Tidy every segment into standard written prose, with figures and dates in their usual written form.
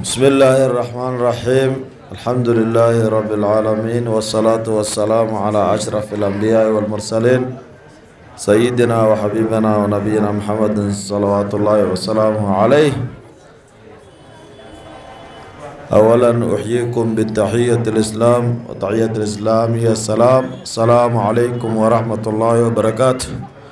بسم الله الرحمن الرحيم. الحمد لله رب العالمين، والصلاة والسلام على أشرف الأنبياء والمرسلين سيدنا وحبيبنا ونبينا محمد صلوات الله وسلامه عليه. أولا أحييكم بالتحية الإسلام، وتحية الإسلام هي السلام عليكم ورحمة الله وبركاته.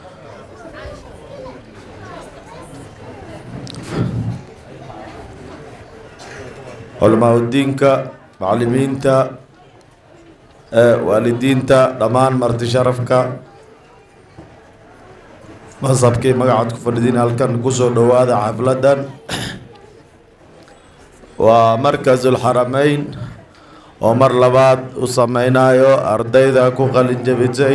علماء الدينka macallimiinta waalidiinta dhammaan marti sharafka masabkii magacaad ku fadhidiin halkan kusoo dhowaada xafladan. waa markasul xarameyn oo mar labaad u sameynayo ardayda ku qalin jabisay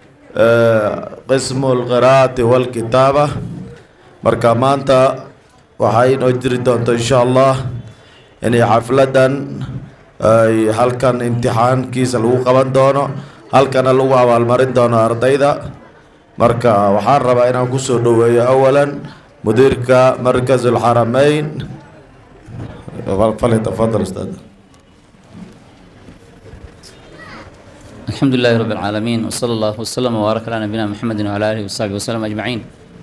qismul qiraa'ati wal kitaaba. marka maanta waxay inoo jiri doonto insha Allah inay xafladan ay halkan imtixaankiisa lagu qaban doono, halkana lagu abaalmarin doono ardayda. marka waxaan rabaa inaan kusoo dhoweeyo awalan mudiirka markasul xarameyn. فليتفضل أستاذ. الحمد لله رب العالمين، وصلى الله وسلم وبارك على نبينا محمد وعلى آله وصحبه وسلم أجمعين.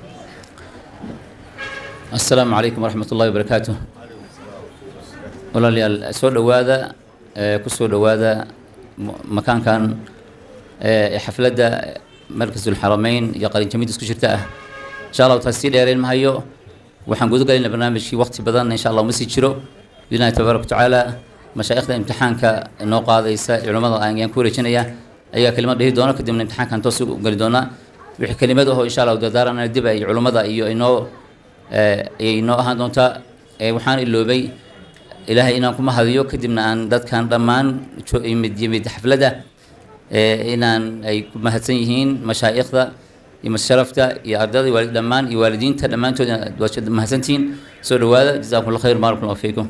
السلام عليكم ورحمة الله وبركاته. walaalyaal soo dhawaada kusoo dhawaada makaan kan xafladda markasul xarameyn iyo qalin jamiid isku jirta ah. insha Allah taasi dheereen ma hayo, waxaan guud galnaa barnaamijkii waqti badan insha Allah ma sii jiro. بإذن الله تبارك وتعالى مشايخ الامتحان كنوقاض علماء أن كوري جنيا أي كلمات به دونا كدي من الامتحان كان توصل قال دونا بحكي كلماته إن شاء الله ودارنا ندبا علماء إنه هندونتا وحان اللوبي إلهي إنكم هذيو كدي من أن دت كان ضمان شو يمد حفلة إن أي مهتسينين مشايخ ذا يمشرفته يا أرضي والد ضمان يوالدين تضمان تو دوشة مهتسين سورة هذا جزاكم الله خير بارك الله فيكم.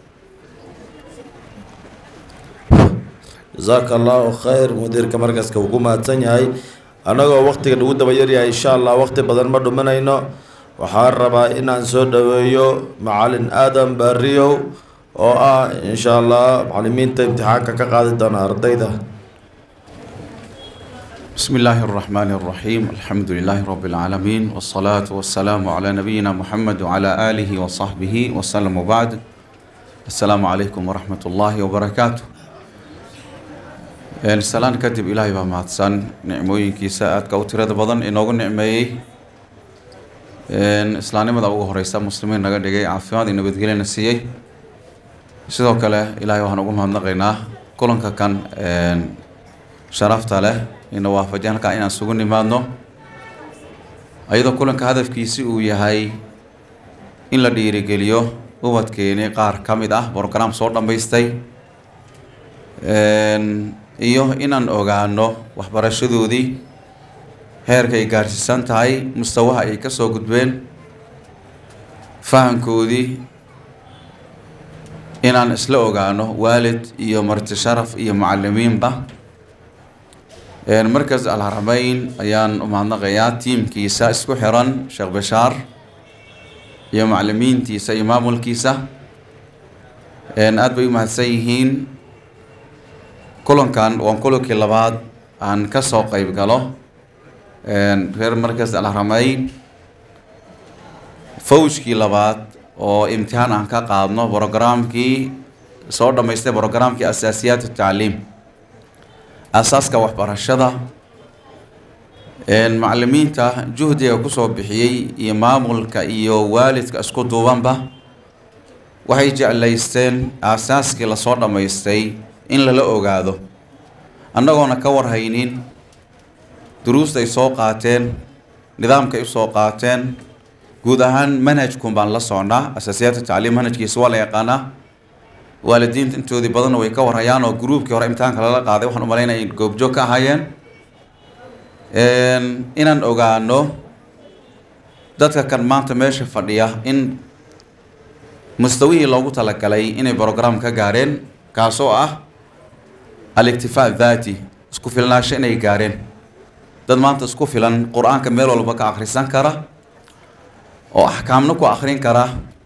جزاك الله خير مديرك مركزك وكما تنياي أنا وقتك نود بيريا إن شاء الله وقت بدل ما دمناينه وحاربا إن أنسود ويو معلن آدم بريو أو إن شاء الله معلمين امتحانك كقاعدة نهار ده. بسم الله الرحمن الرحيم. الحمد لله رب العالمين، والصلاة والسلام على نبينا محمد وعلى آله وصحبه وسلم. وبعد، السلام عليكم ورحمة الله وبركاته. السلام كتب إلهي بمعتصان نعموين كيساءات كوترة بدن إنه نعمي إسلامي مدى أبو هريسة مسلمين نقل دقاء عافيات إنه بتقلين السيئي سيدوك له إلهي وحنقوم هم نقينا كلن كان شرفت له إنه وافجان كائنا سجون نمانو أيضا كلن كهدف كيسي وياهي إن لديري قليو وواد كيني قار كامدة بروغرام صورنا بيستي iyo inaan ogaano waxbarashadoodii heerka ay gaarsiisan tahay, mustawaha ay ka soo gudbeen, fahankoodii inaan isla ogaano waalid iyo marti sharaf iyo macallimiinba. markas al-Harameyn ayaan u mahadnaqayaa tiimkiisa isku xiran Sheekh Bashaar iyo macallimiintiisa iyo maamulkiisa. aad bay u mahadsan yihiin. kulankan waan kulankii labaad aan ka soo qayb galo reer markas al-Harameyn, fawjkii labaad oo imtixaan aan ka qaadno programkii soo dhamaystay programkii asaasiyaat at-tacliim, asaaska waxbarashada. macallimiinta juhdiga ku soo bixiyay iyo maamulka iyo waalidka isku duubanba waxay jeclaysteen asaaskii la soo dhamaystay in lala ogaado, annagoona ka warhaynin duruusta ay soo qaateen, nidaamka ay soo qaateen, guud ahaan manhajkun baan la socnaa. asaasiyaadka tacliim manhajkiisa waa la yaqaanaa, waalidiinta intoodii badanna way ka warhayaan oo gruubkii hore imtixaanka lala qaaday waxaan u malaynaya in goobjoog ka ahaayeen. inaan ogaano dadka kan maanta meesha fadhiya in mustawihii loogu talagalay inay program ka gaareen, kaasoo ah الاكتفاء الذاتي، اسكو فيلنا شيء نيجارين. دد ما أنت اسكو فيلن قرآن كميل ولا بقى آخر سنة كرا، أو أحكامنا كو آخرين كرا،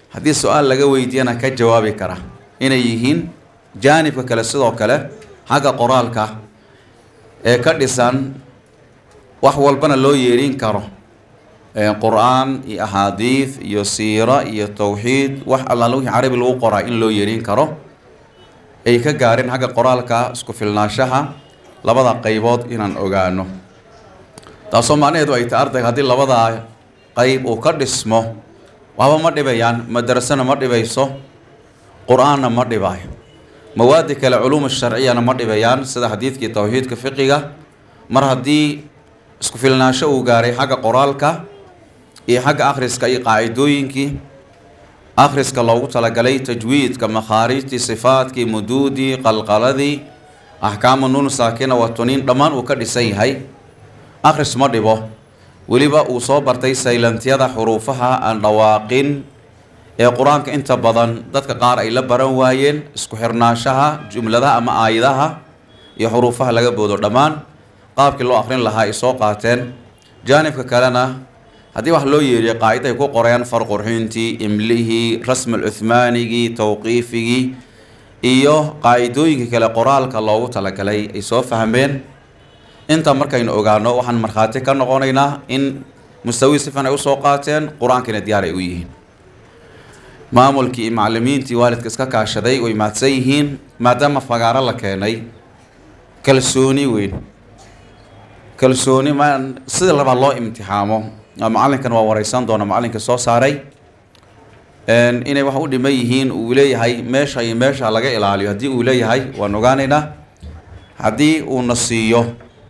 haddii su-aal laga weydiiyana ka jawaabi kara inay yihiin jaanibka kale sidoo kale xagga qoraalka ee ka dhisan wax walbana loo yeedhin karo qur-aan iyo axaadiid iyo siira iyo tawxiid wax allaala wixii carabi lagu qoraa in loo yeedhin karo ay ka gaareen xagga qoraalka isku filnaanshaha labada qaybood inaan ogaano taasoo macnaheedu ay tahay ardayga haddii labadaa qayb uu ka dhismo waxba ma dhibayaan madrasana ma dhibayso qur-aanna ma dhibaayo mawaadi kale culuum sharciyana ma dhibayaan sida xadiidkii tawxiidka fiqiga mar haddii isku filnaansho uu gaaray xagga qoraalka iyo xagga akhriska iyo qaacidooyinkii akhriska loogu talagalay tajwiidka makhaarijtii sifaadkii muduudii qalqaladii axkaamu nuun saakina waa tuniin dhammaan uu ka dhisan yahay akhris ma dhibo weliba uu soo bartay saylantiyada xuruufaha aan dhawaaqin ee qur-aanka inta badan dadka qaar ay la baran waayeen isku xirnaanshaha jumladaha ama aayadaha iyo xuruufaha laga boodo dhammaan qaabkii loo akhrin lahaa ay soo qaateen jaanibka kalena haddii wax loo yeeriyo qaacida ay ku qorayaan farqurxintii imlihii rasmul cuhmaanigii tawqiifigii iyo qaacidooyinkii kale qoraalka loogu talagalay ay soo fahmeen inta markaynu ogaano waxaan markhaati ka noqonaynaa in mustawi sifan ay usoo qaateen qur-aankiina diyaar ay u yihiin maamulkii iyo macallimiintii waalidka iska kaashaday way mahadsan yihiin maadaama fagaaro la keenay kalsooni weyn kalsooni maan sida labaa loo imtixaamo macallinkan waa wareysan doona macallinka soo saaray inay wax u dhiman yihiin uu leeyahay meesha iyo meesha laga ilaaliyo haddii uu leeyahay waan ogaanaynaa haddii uuna siiyo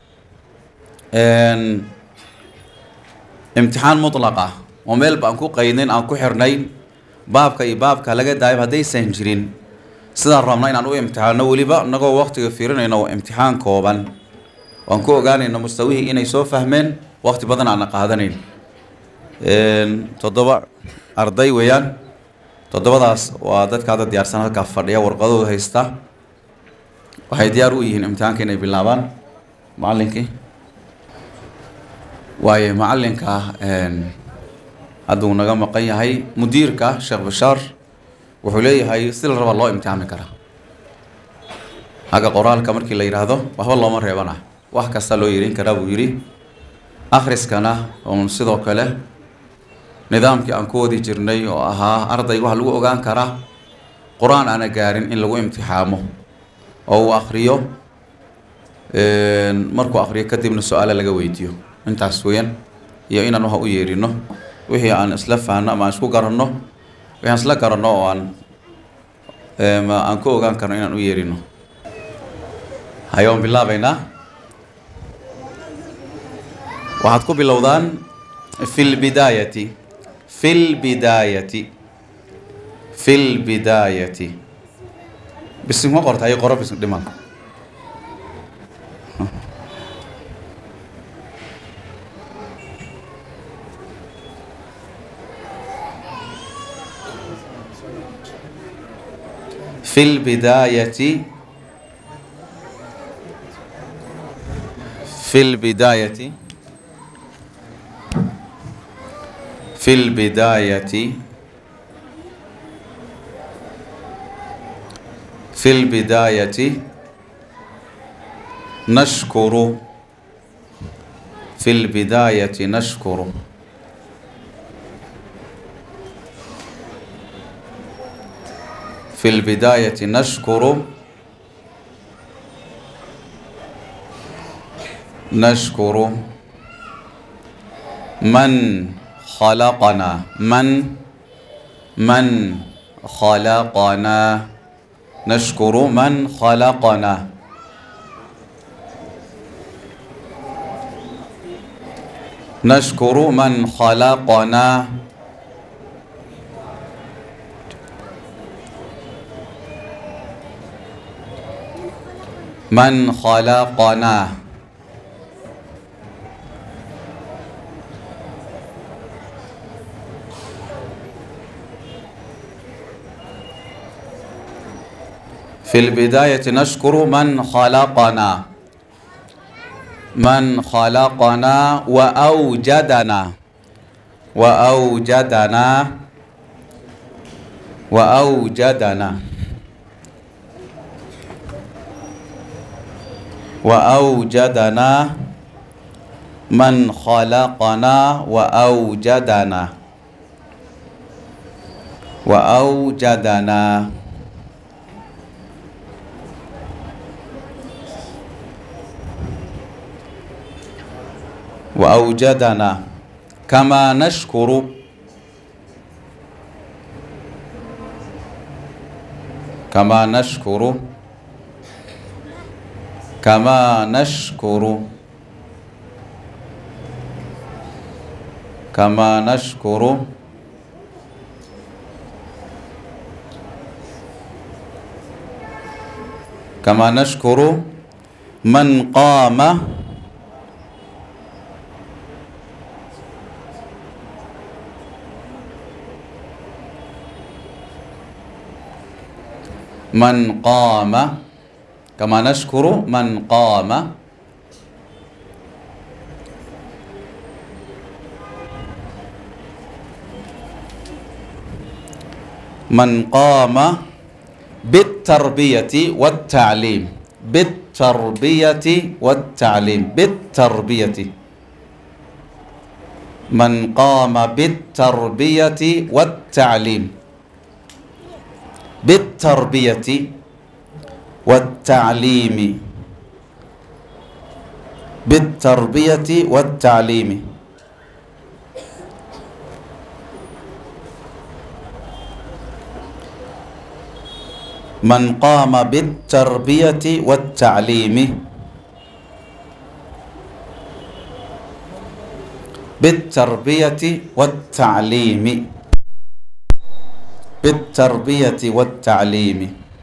imtixaan mutlaq ah oo meelba aan ku qaydnayn aan ku xirnayn baabka iyo baabka laga daayib haddaysan jirin sidaan rabna inaan u imtixaano weliba inagoo waqtiga fiirinayno waa imtixaan kooban waan ku ogaanayno mustawihii inay soo fahmeen waqti badan aana qaadanayn 7 arday weeyaan 7daas waa dadka hadda diyaarsan halkaa fadhiya warqadooda haysta waxay diyaar u yihiin imtixaanka inay bilaabaan macallinkii waaye macallinka hadduu naga maqan yahay mudiirka sheekh bashaar wuxuu leeyahay si la raba loo imtixaami karaa xagga qoraalka markii la yidhaahdo waxba looma reebana wax kasta loo yeerin karaa buu yidhi akhriskana uun sidoo kale nidaamkii aan ku wadi jirnay oo ahaa ardayga waxa lagu ogaan karaa qur-aan aana gaarin in lagu imtixaamo oo uu akhriyo markuu akhriyo kadibna su-aalo laga weydiiyo intaas weeyaan iyo inaan waxa u yeerino wixii aan isla fahanno ama aan isku garanno wixii aan isla garanno oo aan ku ogaan karno inaan u yeerino hayaan bilaabaynaa waxaad ku bilowdaan fi lbidaayati في البداية بس ما قرأت أي قرأ بس دمان في البداية في البداية في البداية في البداية نشكر في البداية نشكر في البداية نشكر نشكر من خلقنا من خلقنا نشكر من خلقنا نشكر من خلقنا من خلقنا في البداية نشكر من خلقنا من خلقنا وأوجدنا وأوجدنا وأوجدنا من خلقنا وأوجدنا وأوجدنا وأوجدنا كما نشكر كما نشكر كما نشكر كما نشكر كما نشكر من قام من قام كما نشكر من قام من قام بالتربية والتعليم بالتربية والتعليم بالتربية من قام بالتربية والتعليم بالتربية والتعليم بالتربية والتعليم من قام بالتربية والتعليم بالتربية والتعليم بالتربية والتعليم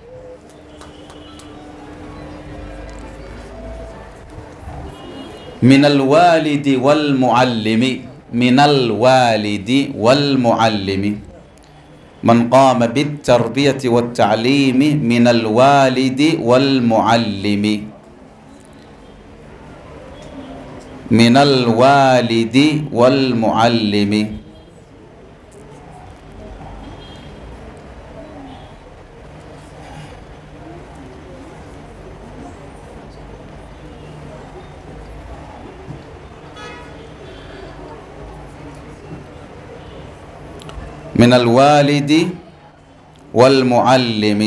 من الوالد والمعلم من الوالد والمعلم من قام بالتربية والتعليم من الوالد والمعلم من الوالد والمعلم من الوالد والمعلم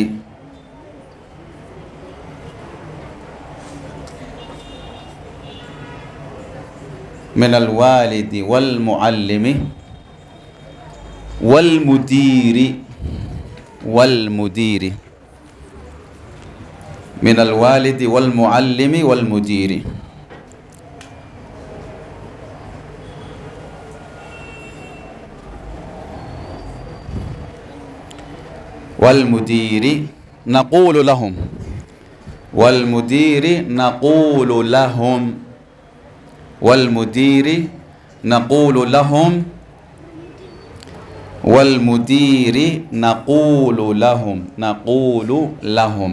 من الوالد والمعلم والمدير والمدير من الوالد والمعلم والمدير والمدير نقول لهم والمدير نقول لهم والمدير نقول لهم والمدير نقول لهم نقول لهم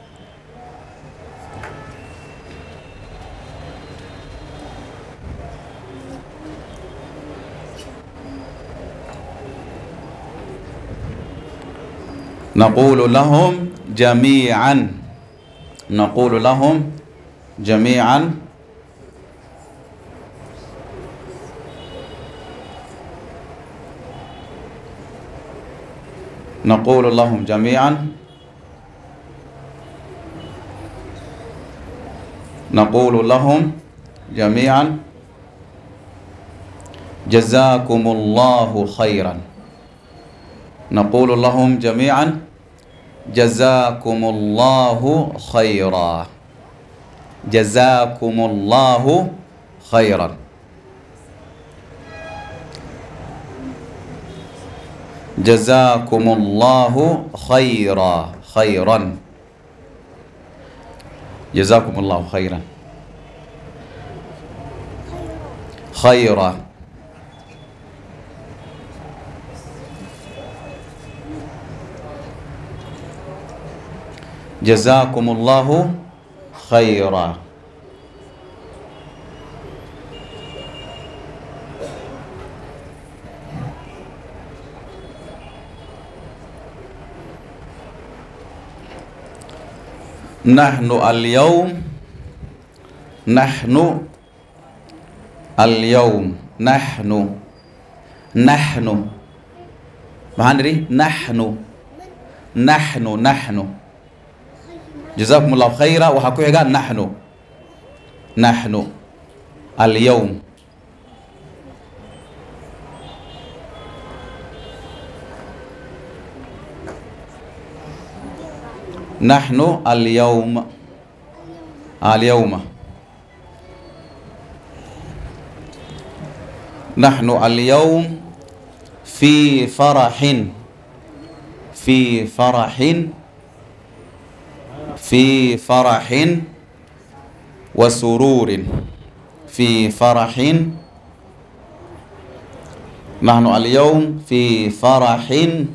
نقول لهم جميعا نقول لهم جميعا نقول لهم جميعا نقول لهم جميعا جزاكم الله خيرا نقول لهم جميعا جزاكم الله خيرا جزاكم الله خيرا جزاكم الله خيرا خيرا جزاكم الله خيرا خيرا جزاكم الله خيرا نحن اليوم نحن اليوم نحن نحن مهندري نحن نحن نحن جزاكم الله خيرا وحكوا قال نحن نحن اليوم نحن اليوم اليوم نحن اليوم في فرح في فرح في فرح وسرور في فرح نحن اليوم في فرح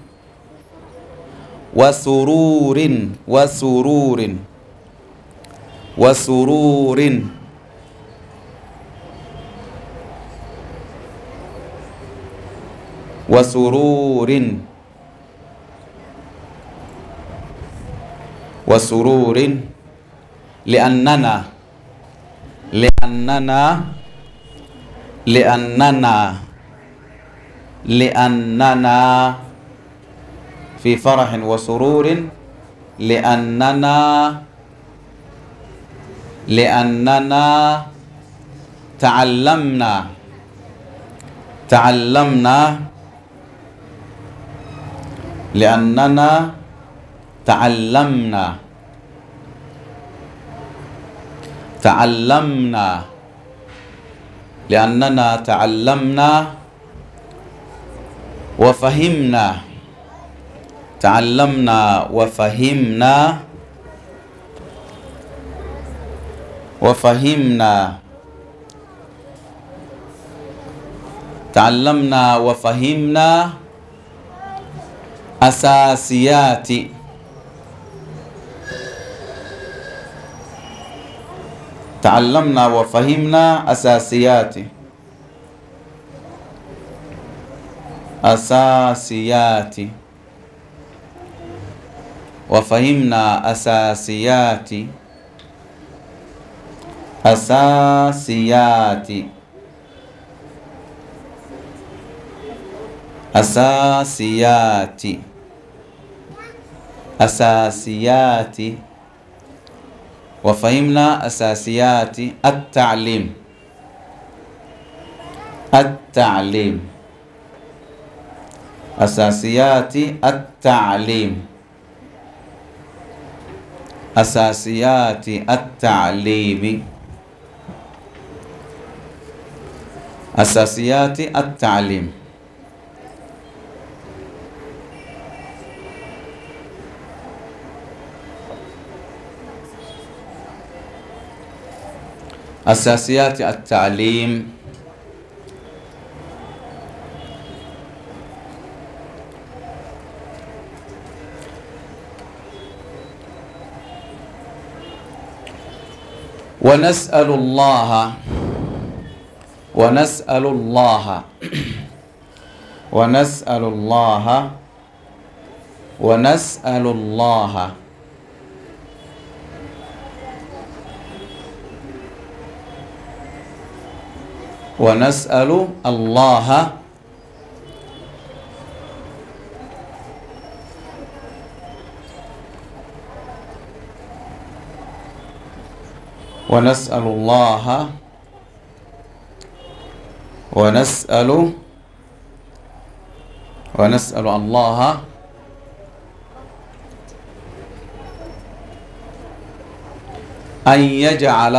وسرور وسرور وسرور وسرور وسرور لأننا لأننا لأننا لأننا في فرح وسرور لأننا تعلمنا لأننا تعلمنا لأننا تعلمنا وفهمنا تعلمنا وفهمنا تعلمنا وفهمنا أساسيات تعلمنا وفهمنا أساسيات وفهمنا أساسيات وفهمنا أساسيات التعليم أساسيات التعليم أساسيات التعليم أساسيات التعليم أساسيات التعليم ونسأل الله ونسأل الله ونسأل الله ونسأل الله ونسأل الله ونسأل الله ونسأل الله أن يجعل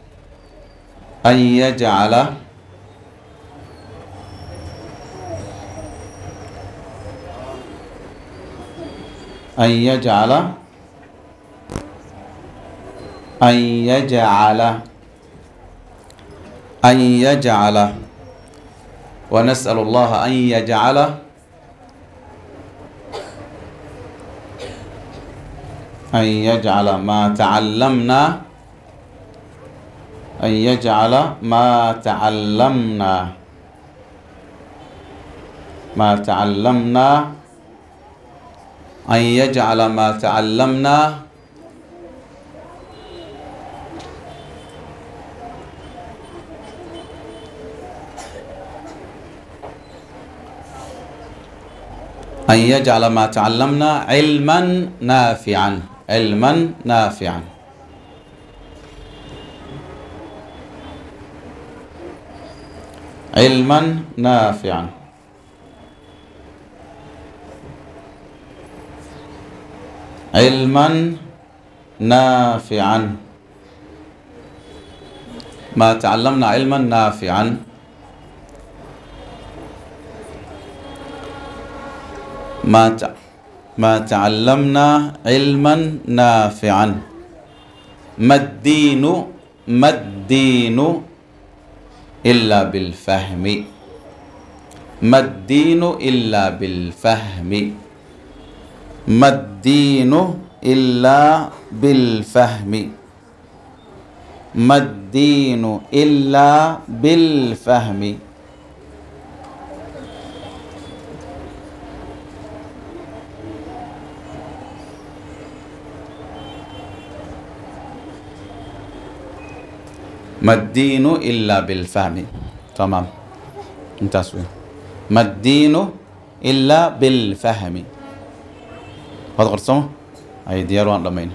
ونسأل الله أن يجعل ما تعلمنا أن يجعل ما تعلمنا أن يجعل ما تعلمنا علما نافعا علما نافعا علما نافعا علما نافعا ما تعلمنا علما نافعا ما تعلمنا علما نافعا ما الدين إلا بالفهم ما الدين إلا بالفهم ما الدين إلا بالفهم ما الدين إلا بالفهم ما الدين إلا بالفهم تمام ممتاز ما الدين إلا بالفهم هذا قرصه أي دياروان رمينا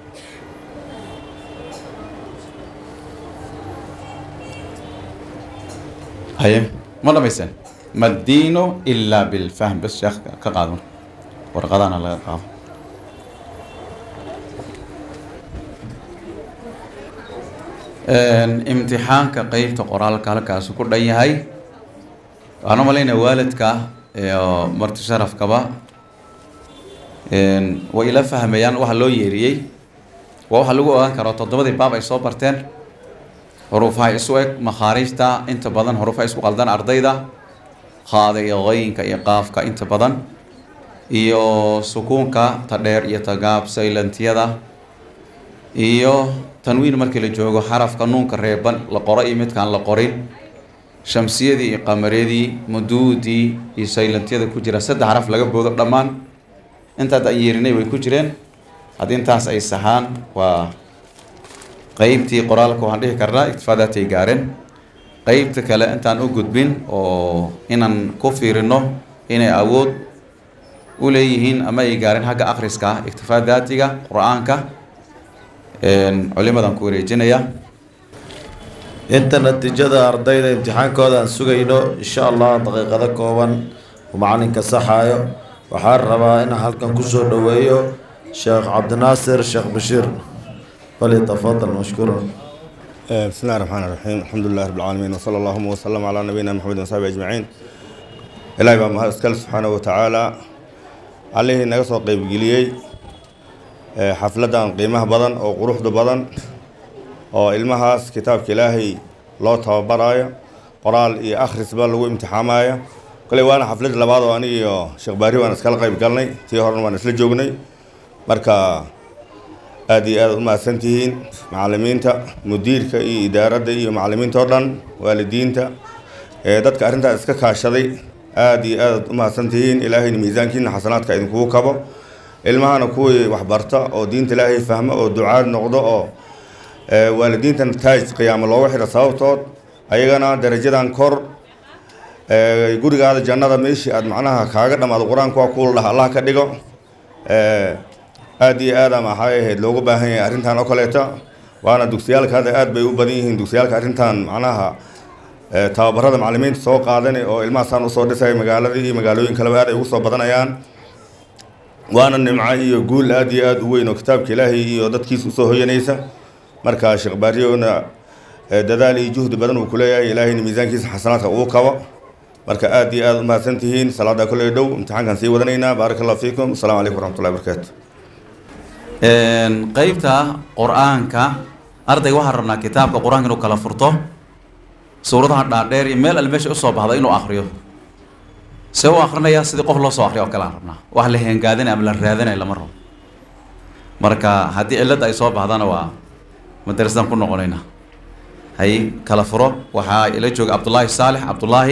هاي ما رميسن ما الدين إلا بالفهم بس شيخ كقادم ورقدان على قاضي imtixaanka qeybta qoraalka halkaas ku dhan yahay waxaan u malaynaya waalidka iyo marti sharafkaba way ila fahmayaan waxa loo yeeriyey waa waxa lagu ogaan karo toddobadii baab ay soo barteen xuruufaha isu eg makhaariijta inta badan xuruufaha isku qaldan ardayda qaada iyo qoyinka iyo qaafka inta badan iyo sukuunka ta dheer iyo ta gaab saylantiyada iyo tanwiin markii la joogo xarafka nuunka reeban la qoro iyo midkaan la qorin shamsiyadii iyo qamariyadii muduudii iyo saylantiyada ku jira saddex xaraf laga boodo dhammaan intaad aan yeerinay way ku jireen haddii intaas ay saxaan waa qeybtii qoraalka waxaan dhihi karnaa iktifaadaatay gaareen qeybta kale intaan u gudbin oo inaan ku fiirino inay awood u leeyihiin ama ay gaareen xagga akhriska iktifaadaatiga qur-aanka culimadan ku wareejinaya inta natiijada ardayda imtixaankooda aan sugayno insha allah daqiiqado kooban uu macalinka saxaayo waxaan rabaa inaan halkan kusoo dhaweeyo sheekh cabdinaasir sheekh bashiir falyatafadal mashkuuran بسم الله الرحمن الرحيم الحمد لله رب العالمين وصلى الله وسلم على نبينا محمد وصحبه أجمعين إلهي بقى مهد اسكال سبحانه وتعالى عليه نقص قيب قليي xafladan qiimaha badan oo quruxda badan oo ilmahaas kitaabka ilaahay loo tababarayo qoraal iyo akhrisba lagu imtixaamayo kale waana xaflad labaad oo aniga iyo Sheekh Baari waan iskala qayb galnay tii horena waan isla joognay marka aad iyo aad u mahadsantihiin macallimiinta mudiirka iyo idaaradda iyo macallimiinta oo dhan waalidiinta dadka arrintaas iska kaashaday aad iyo aad u mahadsantihiin ilaahayna miisaankiina xasanaadka idinku kabo ilmahana kuwii waxbarta oo diinta ilaahay fahmo oo ducaad noqdo oo waalidiintan taaj qiyaamo looga xiro sababtood ayagana darajadan kor gurigaada jannada meeshii aad macnaha kaaga dhamaado qur-aanka waa kuula dhaha allah ka dhigo aad iyo aad ama waxay ahayd loogu baahan yahay arrintan oo kaleeta waana dugsiyaalka hadda aad bay u badan yihiin dugsiyaalka arrintan macnaha tababarada macallimiinta soo qaadanay oo ilmahaasaan usoo dhisay magaaladii iyo magaalooyin kaleba aad ay ugu soo badanayaan waana nimco iyo guul aad iyo aad u weyn oo kitaabka ilaahay iyo dadkiisa usoo hoyanaysa marka Sheekh Baariyoona dadaal iyo juhdi badan uu ku leeyahay ilaahayna miisaankiisa xasanaadka uu kabo marka aad iyo aad u mahadsantihiin salaada kale dhow imtixaankan sii wadanaynaa barakallahu fiikum assalaamu calaykum waraxmatullahi wabarakaatu qeybta qur-aanka ardayga waxaan rabnaa kitaabka qur-aanka inuu kala furto suuradaha dhaadheer iyo meel al meesha usoo baxda inuu akhriyo see u akhrinayaa sidii qof loo soo akhriyo oo kale aan rabnaa wax la heengaadinay ama la raadinay lama rabo marka haddii cilladda ay soo baxdana waa madrasadan ku noqonaynaa hay kala furo waxaa ila jooga cabdullaahi saalex cabdullaahi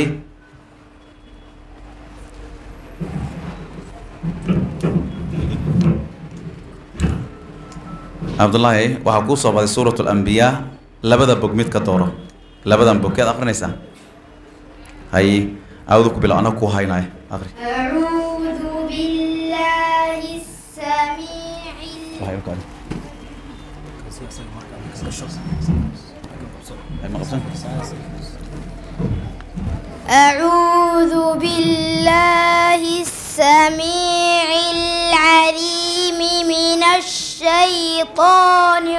cabdullaahi waxaa kuu soo baxday suuratu alambiyaa labada bog mid ka dooro labadan bog keed akhrinaysaa hay أعوذ بالله أنا كوهايناي أغري. أعوذ أعوذ بالله السميع العليم من الشيطان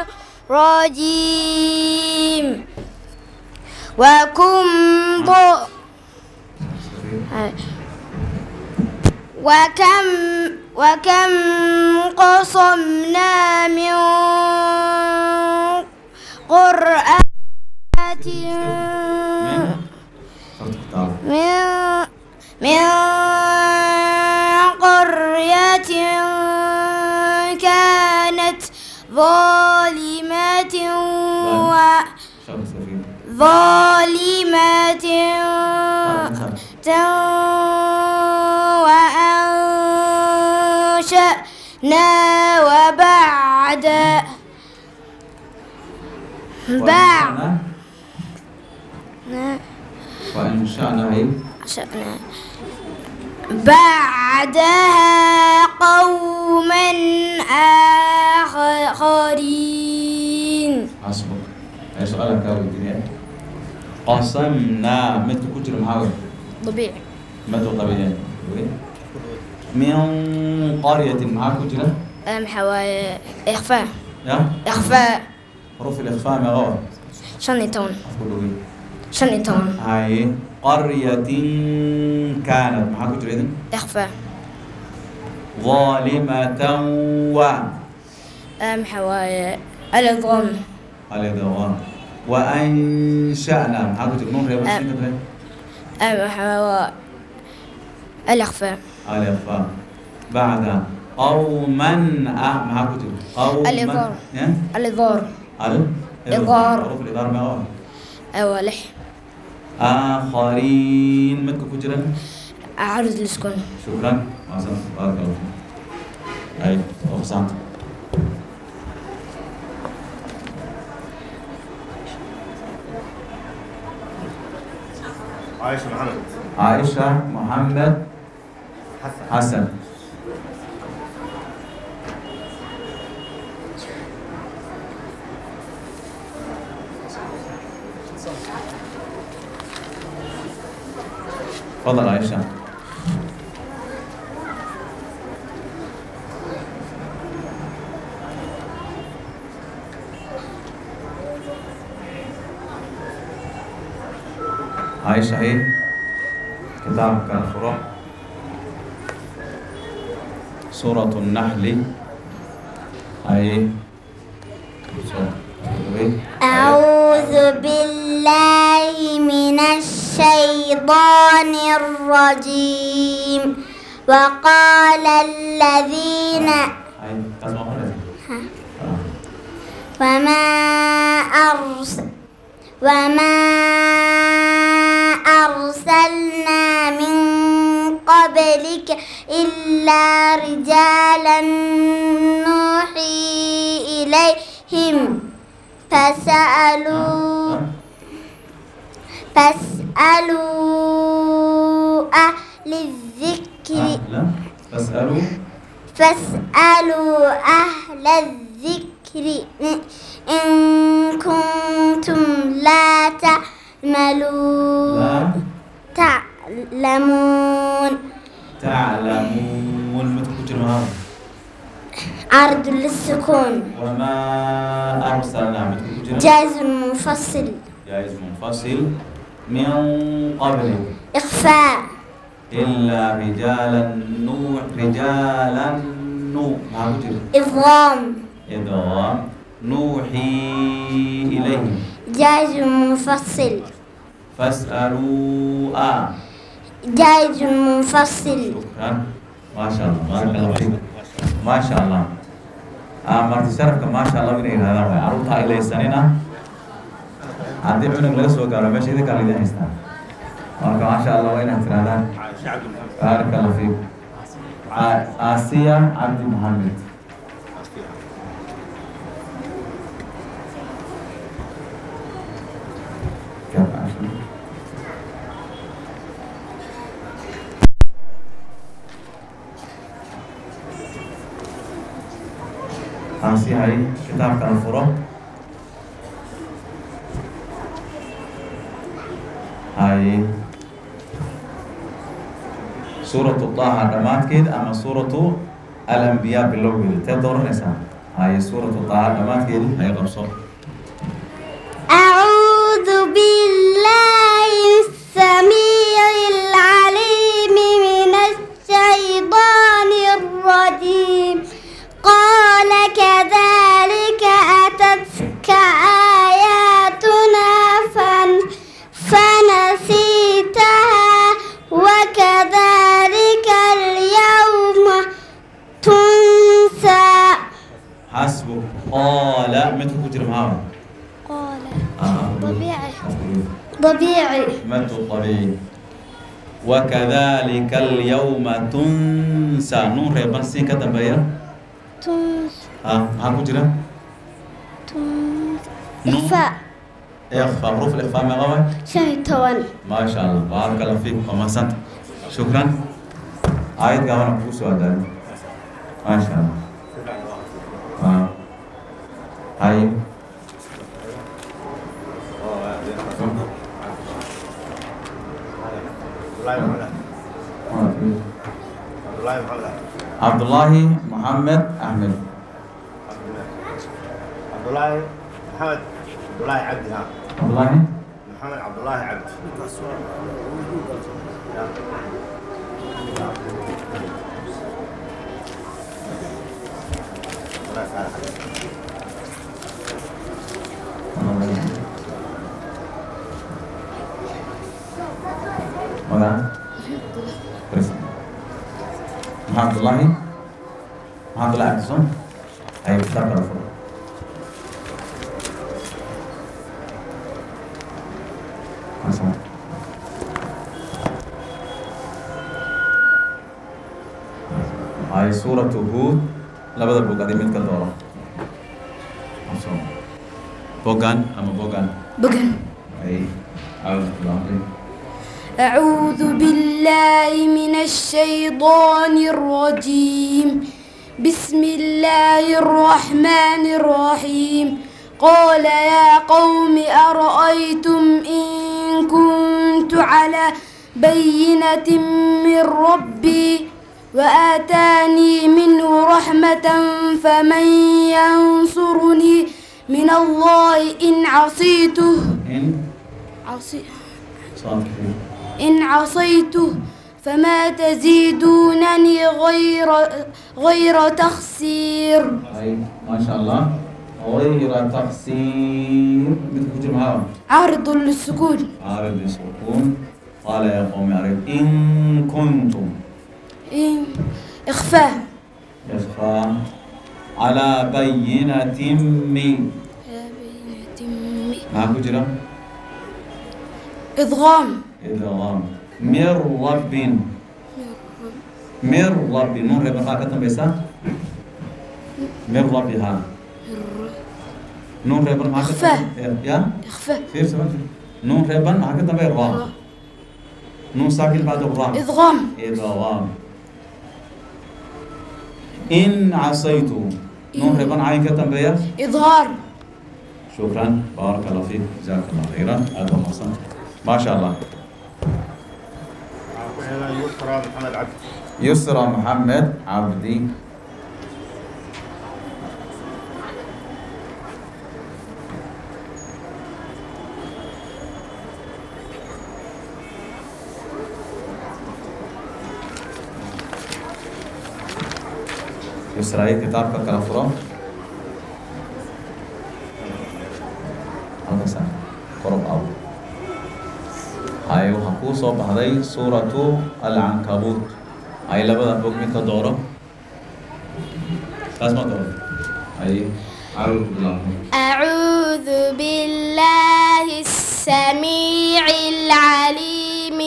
الرجيم وكم قصمنا من قرآن من قرية كانت ظالمة وأنشأنا بعدها قوما آخرين. حسبك. أي سؤالك يا ولدي؟ قسمنا متى كتر محاور؟ طبيعي. متى طبيعي؟ من قرية محاور كتر؟ حواي إخفاء. يا؟ إخفاء. حروف الإخفاء ما غور؟ شنطون. أقول شنطون. هاي قرية كانت محاور كتر إذن؟ إخفاء. ظالمة و حواي الإضغام. الإضغام. وأنشأنا محاور كتر نون ريبس حواي الإخفاء. الإخفاء. بعد قوما محاور كتر قوما الإضغام. الإضغار. حروف الإضغار ما غور؟ أولح. آخرين متى كتر؟ أعرض السكون. شكرا. أحسنت بارك الله فيك. أي أحسنت. عائشة محمد حسن. تفضل عائشة. عائشة هي كتابك الفروع سورة النحل هي أعوذ بالله من الشيطان الرجيم. وقال الذين وما أرسلنا من قبلك إلا رجالا نوحي إليهم فاسألوا أهل الذكر فاسألوا أهل الذكر إن كنتم لا تعلمون. عرض للسكون. وما أرسلنا جائز منفصل. جائز منفصل من قبل إخفاء إلا رجالا إضغام نوحي إليهم جائز منفصل. فاسألوا جائز منفصل. شكرا. ما شاء الله بارك الله فيك. ما شاء الله. مرت شرفك ما شاء الله من هذا عروضها إلى سننا عندي عنق لسه وقالوا ماشي إذا كان لي هستان. ما شاء الله وين هترانا؟ بارك الله فيك. آسيا عبد محمد. taasi hay kitaabka la furo hay suuratu Taaha dhamaadkeed ama suuratu al-anbiyaa bilowgeeda tee dooranaysaa hay suuratu Taaha dhamaadkeed hay qabso أعوذ بالله السميع العليم من الشيطان الرجيم قال كذلك أتتك آياتنا فنسيتها وكذلك اليوم تنسى حسبك قال متى كتير معاهم قال طبيعي طبيعي متى طبيعي وكذلك اليوم تنسى نور يبان سين كتب يا تنسى ها كتير إخفاء إخفاء حروف الإخفاء ما غوي شيطان ما شاء الله بارك الله فيك وما سنت شكرا آيات قوانا بوسو هذا ما شاء الله هاي عبد الله محمد أحمد عبد الله محمد عبد الله عبد ها عبد الله محمد عبد الله عبد mana? Alhamdulillah Abdulson. Ayo kita berdoa. Ayo surah Hud. Labada bukan diminta doa. Bogan ama bogan. بقن Ayo. أعوذ بالله من الشيطان الرجيم بسم الله الرحمن الرحيم قال يا قوم أرأيتم إن كنت على بينة من ربي وآتاني منه رحمة فمن ينصرني من الله إن عصيته إن عصيته فما تزيدونني غير تخسير. ما شاء الله غير تخسير. بتكتب معاهم عرض للسكون. عرض للسكون. قال يا قوم أريد إن كنتم إخفاء إخفاء على بينة من ما كجرا إضغام إدغام من رب من رب نون رب حاكتنا بيسا من ربها نون رب إخفاء. يا إخفاء كيف سمعت نون رب حاكتنا بيرا نون ساكن بعد الراء إضغام إدغام إن عصيت نون رب عين كتن بيا إظهار. شكرا بارك الله فيك جزاك الله خيرا هذا حسن ما شاء الله. يسرى محمد عبد يسرى محمد عبدي يسرى كتاب كالفرا هذا قرب أول ayo aku soo baxday suuratu al-ankabut ay labada bog mid ka dooro taas ma dooro ay أعوذ بالله السميع العليم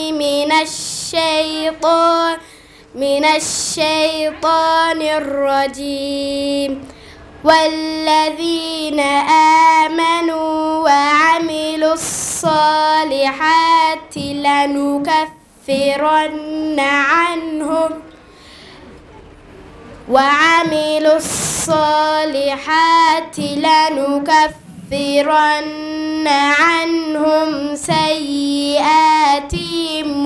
من الشيطان الرجيم والذين آمنوا وعملوا الصالحات وعملوا الصالحات لنكفرن عنهم سيئاتهم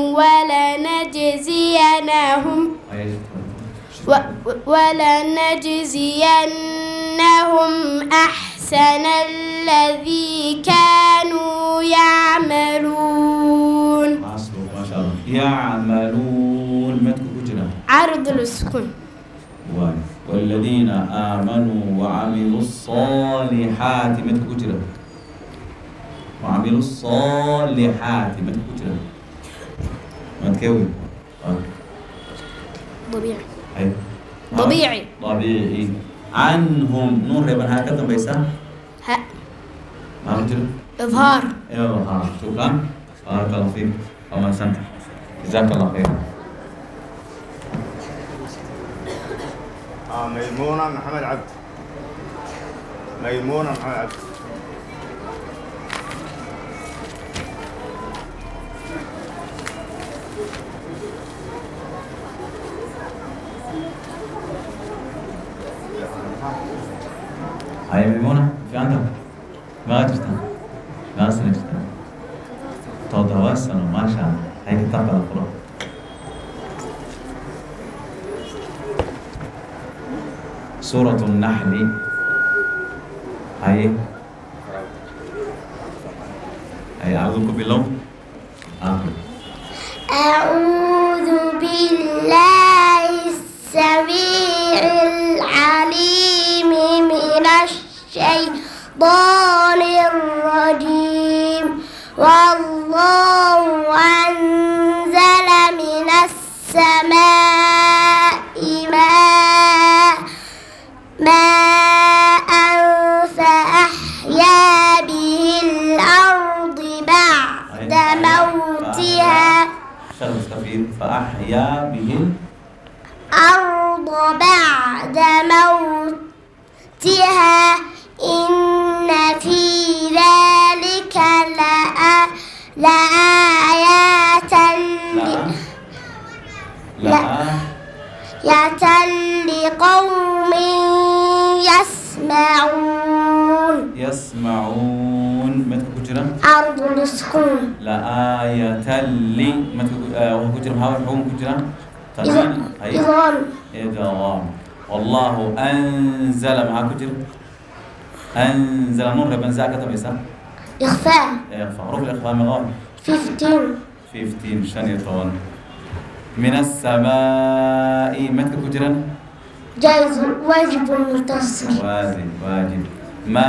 ولنجزينهم أحسن الذي كانوا يعملون. ما شاء الله. يعملون متى كجرا عرض السكون. والذين آمنوا وعملوا الصالحات متى كجرا وعملوا الصالحات متى كجرا متكوي طبيعي. أيوة. طبيعي. عنهم نور ربنا هكذا بيسا ها ما كجرا إظهار. إظهار. شكرا بارك الله فيك وما سنت جزاك الله خير. ميمونة محمد عبد. ميمونة محمد عبد. هاي ميمونة في عندك ما أجرتها ما سنجتها تواصل ما شاء الله. هاي كتاب القرآن. سورة النحل. هاي أعوذ بالله. أعوذ بالله السميع العليم من الشيطان الرجيم. والله أنزل من السماء ماء فأحيا به الأرض بعد موتها. فأحيا به الأرض بعد موتها إن في ذلك لآيات لقوم يسمعون متى كجرا أرض السكون. لآية لي متى كجرا هاو حكم كجرا إدغام. والله أنزل مع كجرا أنزل نور ربنا زاكة بيسا إخفاء. حروف الإخفاء مغام 15 شان يطول. من السماء متى كجرا جائز واجب متصل. واجب. ما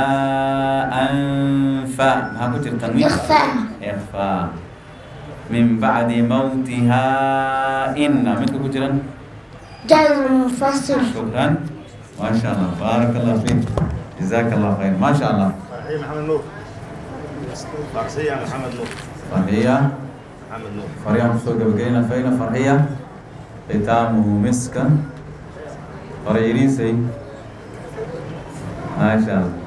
أنفع ما كجرا تنوين إخفاء. من بعد موتها إن متى كجرا جائز منفصل. شكرا ما شاء الله بارك الله فيك جزاك الله خير ما شاء الله. فرحية محمد نور. فرحية محمد نور. فرحية محمد نور. فرحية مسوقة بقينا فينا فرحية ختامه مسكا فريريسي ما شاء الله.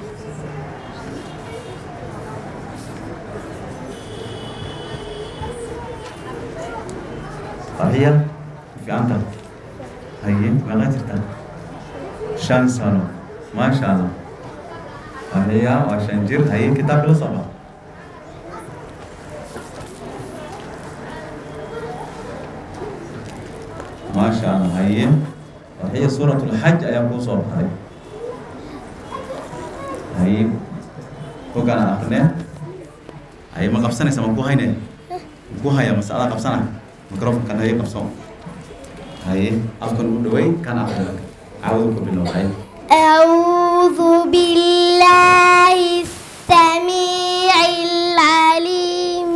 فرحية في أنت هاي ما غيرتها شانسانو ما شاء الله. هي وشنجر هي كتاب الصبا ما شاء الله. هي سورة الحج أيام كوسوب هي هو كان أخنه هي ما قبسنا سما كوه هينه كوه هي مسألة قبسنا ميكروفون كان هي قبسون هي أفكر دوي كان أخنه أعوذ بالله. أعوذ بالله السميع العليم.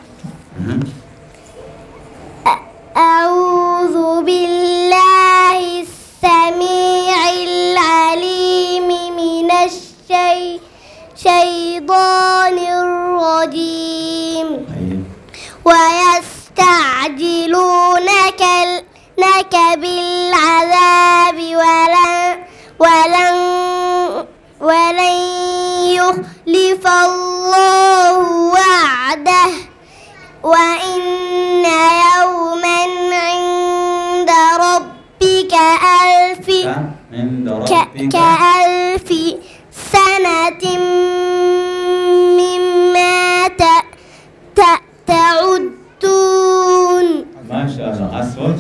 أعوذ بالله السميع العليم من الشيطان الرجيم. ويستعجلونك بالعذاب ولن عند ربك كألف سنة مما تعدون. ما شاء الله. أسود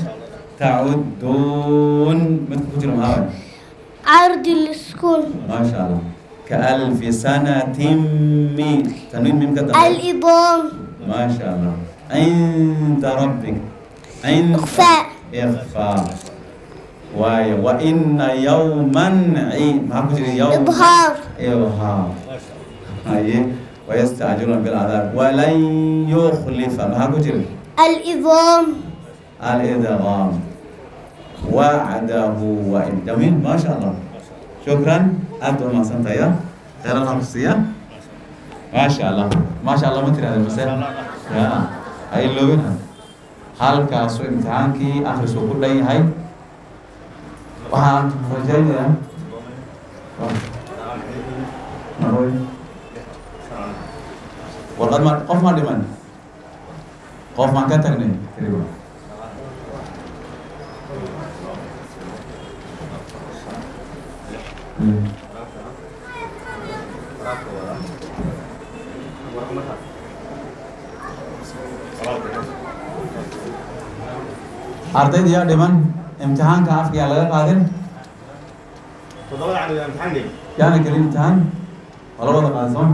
تعدون مثل كتير مهاوي عرض السكون. ما شاء الله. كألف سنة تنوين ميم كتر الإضام. ما شاء الله. عند ربك عند إخفاء. إخفاء. وإن يوما ما كتير يوم إظهار. إظهار. أيه ويستعجلون بالعذاب ولن يخلف ما كتير الإضام. الإدغام وعده وإن جميل ما شاء الله. شكرا أنتم ما سنتيا خير الخمسية ما شاء الله ما شاء الله متر هذا المساء يا هاي اللوين حال كاسو امتحان كي آخر سوق لي هاي وها رجعنا والله ما قف ما دمان قف ما كتر نه تريبا أرتي dia deman امتحان كاف كي على قادم تدور على الامتحان دي يعني كريم امتحان ولا وضع قاسم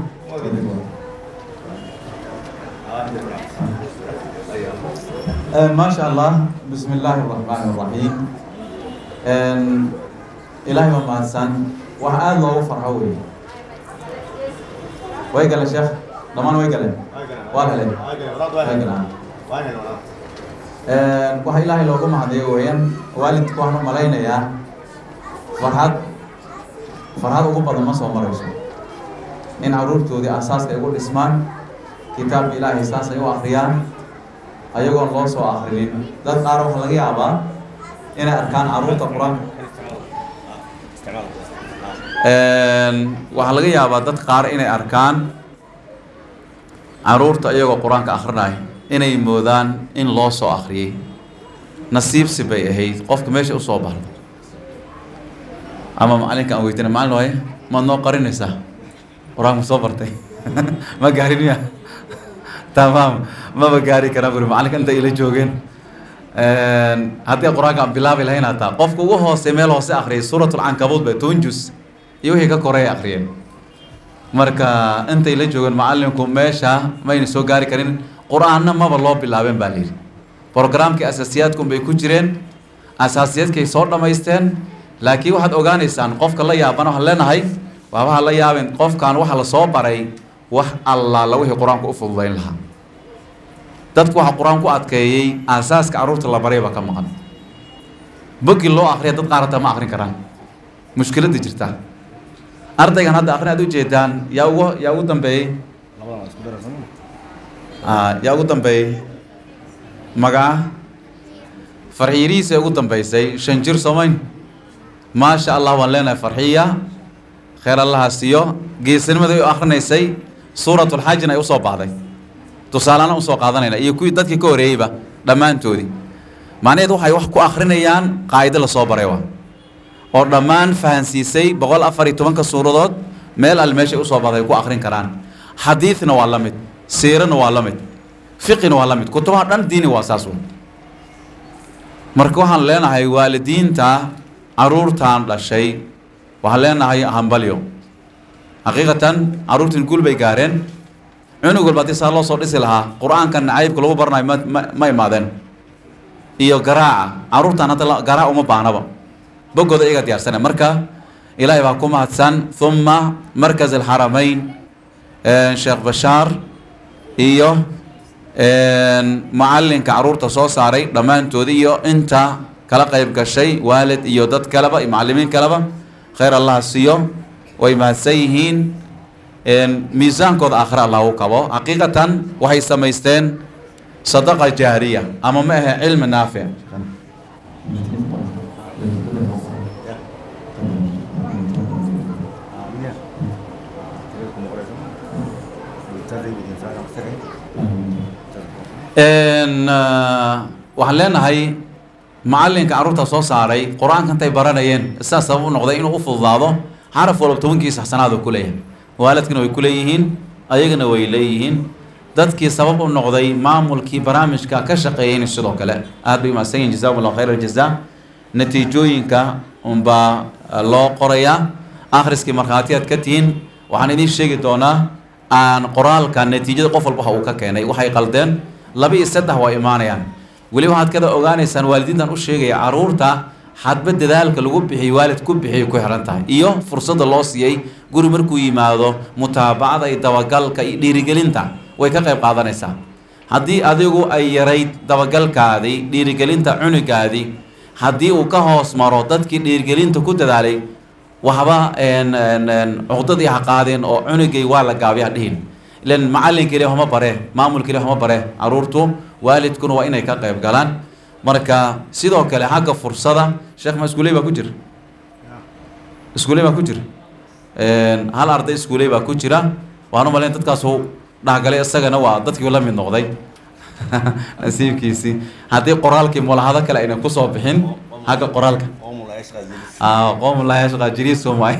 ما شاء الله بسم الله الرحمن الرحيم إلهي وما أحسن وحال الله فرحوي ويقال الشيخ لمان ويقال ويقال waxa ilaahay loogu mahadiyo weeyaan waalidku waxaan u malaynayaa farxad ugu badan ma soo marayso in caruurtoodii asaaska ay ugu dhismaan kitaabka ilaahay saas ay u akhriyaan ayagoon loo soo akhrinin dad qaar waxaa laga yaabaa inay arkaan caruurta qur-aanka waxaa laga yaabaa dad qaar inay arkaan caruurta iyagoo qur-aanka akhrinaya inay moodaan in loo soo akhriyay nasiibsi bay ahayd qofka meesha u soo baxdo ama macalinka aan weydiina macalin waaye maad noo qarinaysaa qur-aanka ma soo bartay ma gaarin ya tamaam maba gaari karaa buri macalinka inta ila joogeen haddii qur-aanka aan bilaabi lahayn hataa qofka ugu hoose meel hoose akhriyay suuratul cankabuud bay toonjus iyo wixii ka koreeya akhriyeen marka intay la joogeen macalinku meesha mayna soo gaari karin qur-aanna maba loo bilaabeen baa layidhi programkii asaasiyaadkun bay ku jireen asaasiyaadkay soo dhammaysteen laakiin waxaad ogaanaysaan qofka la yaabana waxaan leenahay waabaha la yaabeen qofkan waxa la soo baray wax allaala wixii qur-aanku u fududayn lahaa dadku waxa qur-aan ku adkeeyey asaaska carruurta la barayba ka maqan boggii loo akriya dad qaar hataa ma akrin karaan mushkiladda jirta ardaygan hadda akrin aad u jeedaan yaa ugu dambeeyey yaa ugu dambeeyey magaca farxiyirihiisa ugu dambeysay 5 jir soomayn maasha allah waan leenahay farxiya khayr allaha siiyo geesinimada ay u akhrinaysay suuratul xajna ay u soo baxday tusaalana u soo qaadanayna iyo kuwii dadkii ka horeeyayba dhammaantoodii macnaheedu waxay wax ku akhrinayaan qaaydo la soo baray waa oo dhammaan fahansiisay 114 suuradood meel al meesha u soo baxday ku akhrin karaan xadiidna waa la mid siirana waa la mid fiqina waa la mid kutubaha dhan diini waa saas weyn marka waxaan leenahay waalidiinta caruurtaan dhashay waxaan leenahay hambalyo xaqiiqatan caruurtiin guul bay gaareen cunug walba haddii saa loo soo dhisi lahaa qur-aankan nacaybka lagu baranayo ma imaadeen iyo garaaca caruurtaan hadda garaac uma baahnaba boggooda iyaga diyaarsana marka ilaahay baa ku mahadsan uma markaz alxaramayn sheekh bashaar iyo macalinka caruurta soo saaray dhammaantoodii iyo inta kala qayb gashay waalid iyo dad kaleba iyo macallimiin kaleba khayr allah siiyo way mahadsan yihiin miisaankooda aakhira allah u kabo xaqiiqatan waxay samaysteen sadaqa jaariya ama ma ahe cilmi naafic waxaan leenahay معلن كعروتها صوص علي قرآن كنت يبرانيين أساس أبو نقضي إنه أفضل ضاضه عارف ولا بتون كيس حسن هذا كليه والد كانوا يكليهين أيجنا ويليهين dadkii sabab u noqday maamulkii barnaamijka ka shaqeeyay sidoo kale aad bay maasan jazaa'u khayr al-jazaa natiijooyinka umba loo qoraya akhriskii marxaatiyaad ka tiin waxaan idin sheegi doonaa aan qoraalka natiijada qof walba uu ka keenay waxay qaldeen 2 iyo 3 waa imaanayaan wali waxaad kada ogaanaysaan waalidiintan u sheegay caruurta hadba dadaalka lagu bixiyo waalid ku bixiyo ku xiran tahay iyo fursada loo siiyay guri markuu yimaado mutaabacada iyo dabagalka iyo dhiirigelinta way ka qayb qaadanaysaa haddii adigu ay yarayd dabagalkaadii dhiirigelinta cunugaadii haddii uu ka hoos maro dadkii dhiirigelinta ku dadaalay waxba cuqdadii ha qaadeen oo cunugay waa la gaabiya dhihin ilan macallinkii ilaahay ma bare maamulkii ilaahay ma bare caruurtu waalidkuna waa inay ka qayb galaan marka sidoo kale xagga fursada sheekh mas'uulay baa ku jira iskuulay baa ku jira hal arday iskuulay baa ku jira waanu maleyn dadkaas oo dhagalay isagana waa dadkii la mid noqday nasiibkiisi hadii qoraalkii mulahada kale inay ku soo bixin haga qoraalka qoom la yashqa jiriso may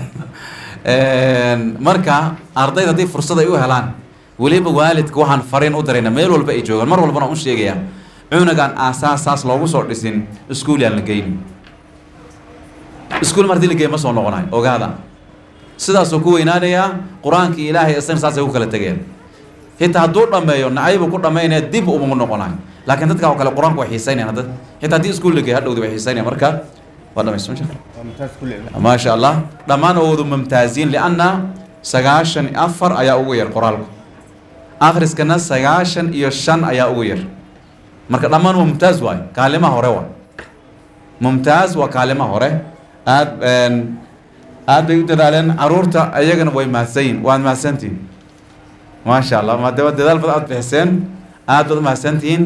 marka ardayda hadii fursad ay u helaan waliba waalidku waxaan fariin u dareena meel walba ay joogan mar walbana u sheegaya cunugan aasaas loogu soo dhisin iskuul yaan la geyn iskuul martii la geey ma soo noqonay ogaada sidaas oo ku weynaanaya quraanka ilaahay asan saas ay u kala tageen حتى هدور لما ينعيب وكل لما يندب ومن نقناي لكن تذكر وكل القرآن كويسين هذا حتى دي سكول لقي هذا وده كويسين مركا ولا ما يسمع ما شاء الله لما نود ممتازين لأن سجاشن أفر أيا أوير القرآن آخر سكنا سجاشن يشان أيا أوير مركا لما ممتاز واي كلمة هوروا ممتاز وكلمة هورة آد بيقول دالن عرورتا أيجن وين ماسين وان ماسنتين ما شاء الله ما دام دال بدأت بحسن عاد ما سنتين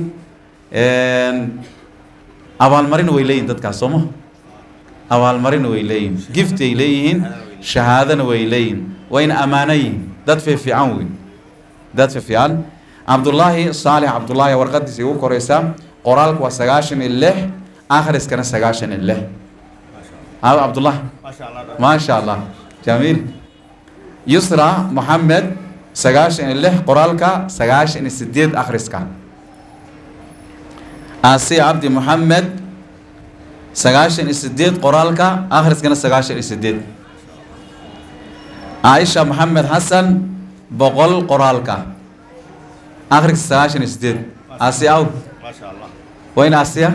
أول مرين ويلين تتكاسمه أول مرين ويلين جفت إليهن شهادة ويلين وين أمانين دت في عون دت في عون عبد الله صالح عبد الله ورقد سيو كوريسا قرالك وسجاشن الله آخر إسكان سجاشن الله عبد الله ما شاء الله جميل يسرى محمد سجاشن الله قرالك سجاشن السديد آخر إسكان آسي عبد محمد سجاشن السديد قرالك آخر إسكان سجاشن السديد عائشة محمد حسن بقول قرالك آخر سجاشن السديد آسي أو ما شاء الله وين آسيا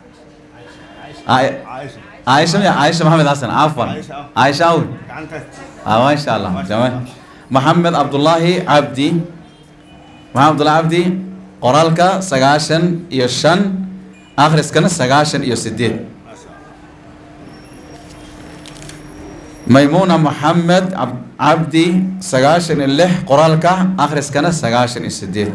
عائشة محمد حسن عفوا عائشة أو ما شاء الله جميل محمد عبد الله عبدي محمد عبد الله عبدي قرالك سجاشن يشان آخر إسكان سجاشن يسديد ميمونة محمد عبدي سجاشن الله قرالك آخر إسكان سجاشن يسديد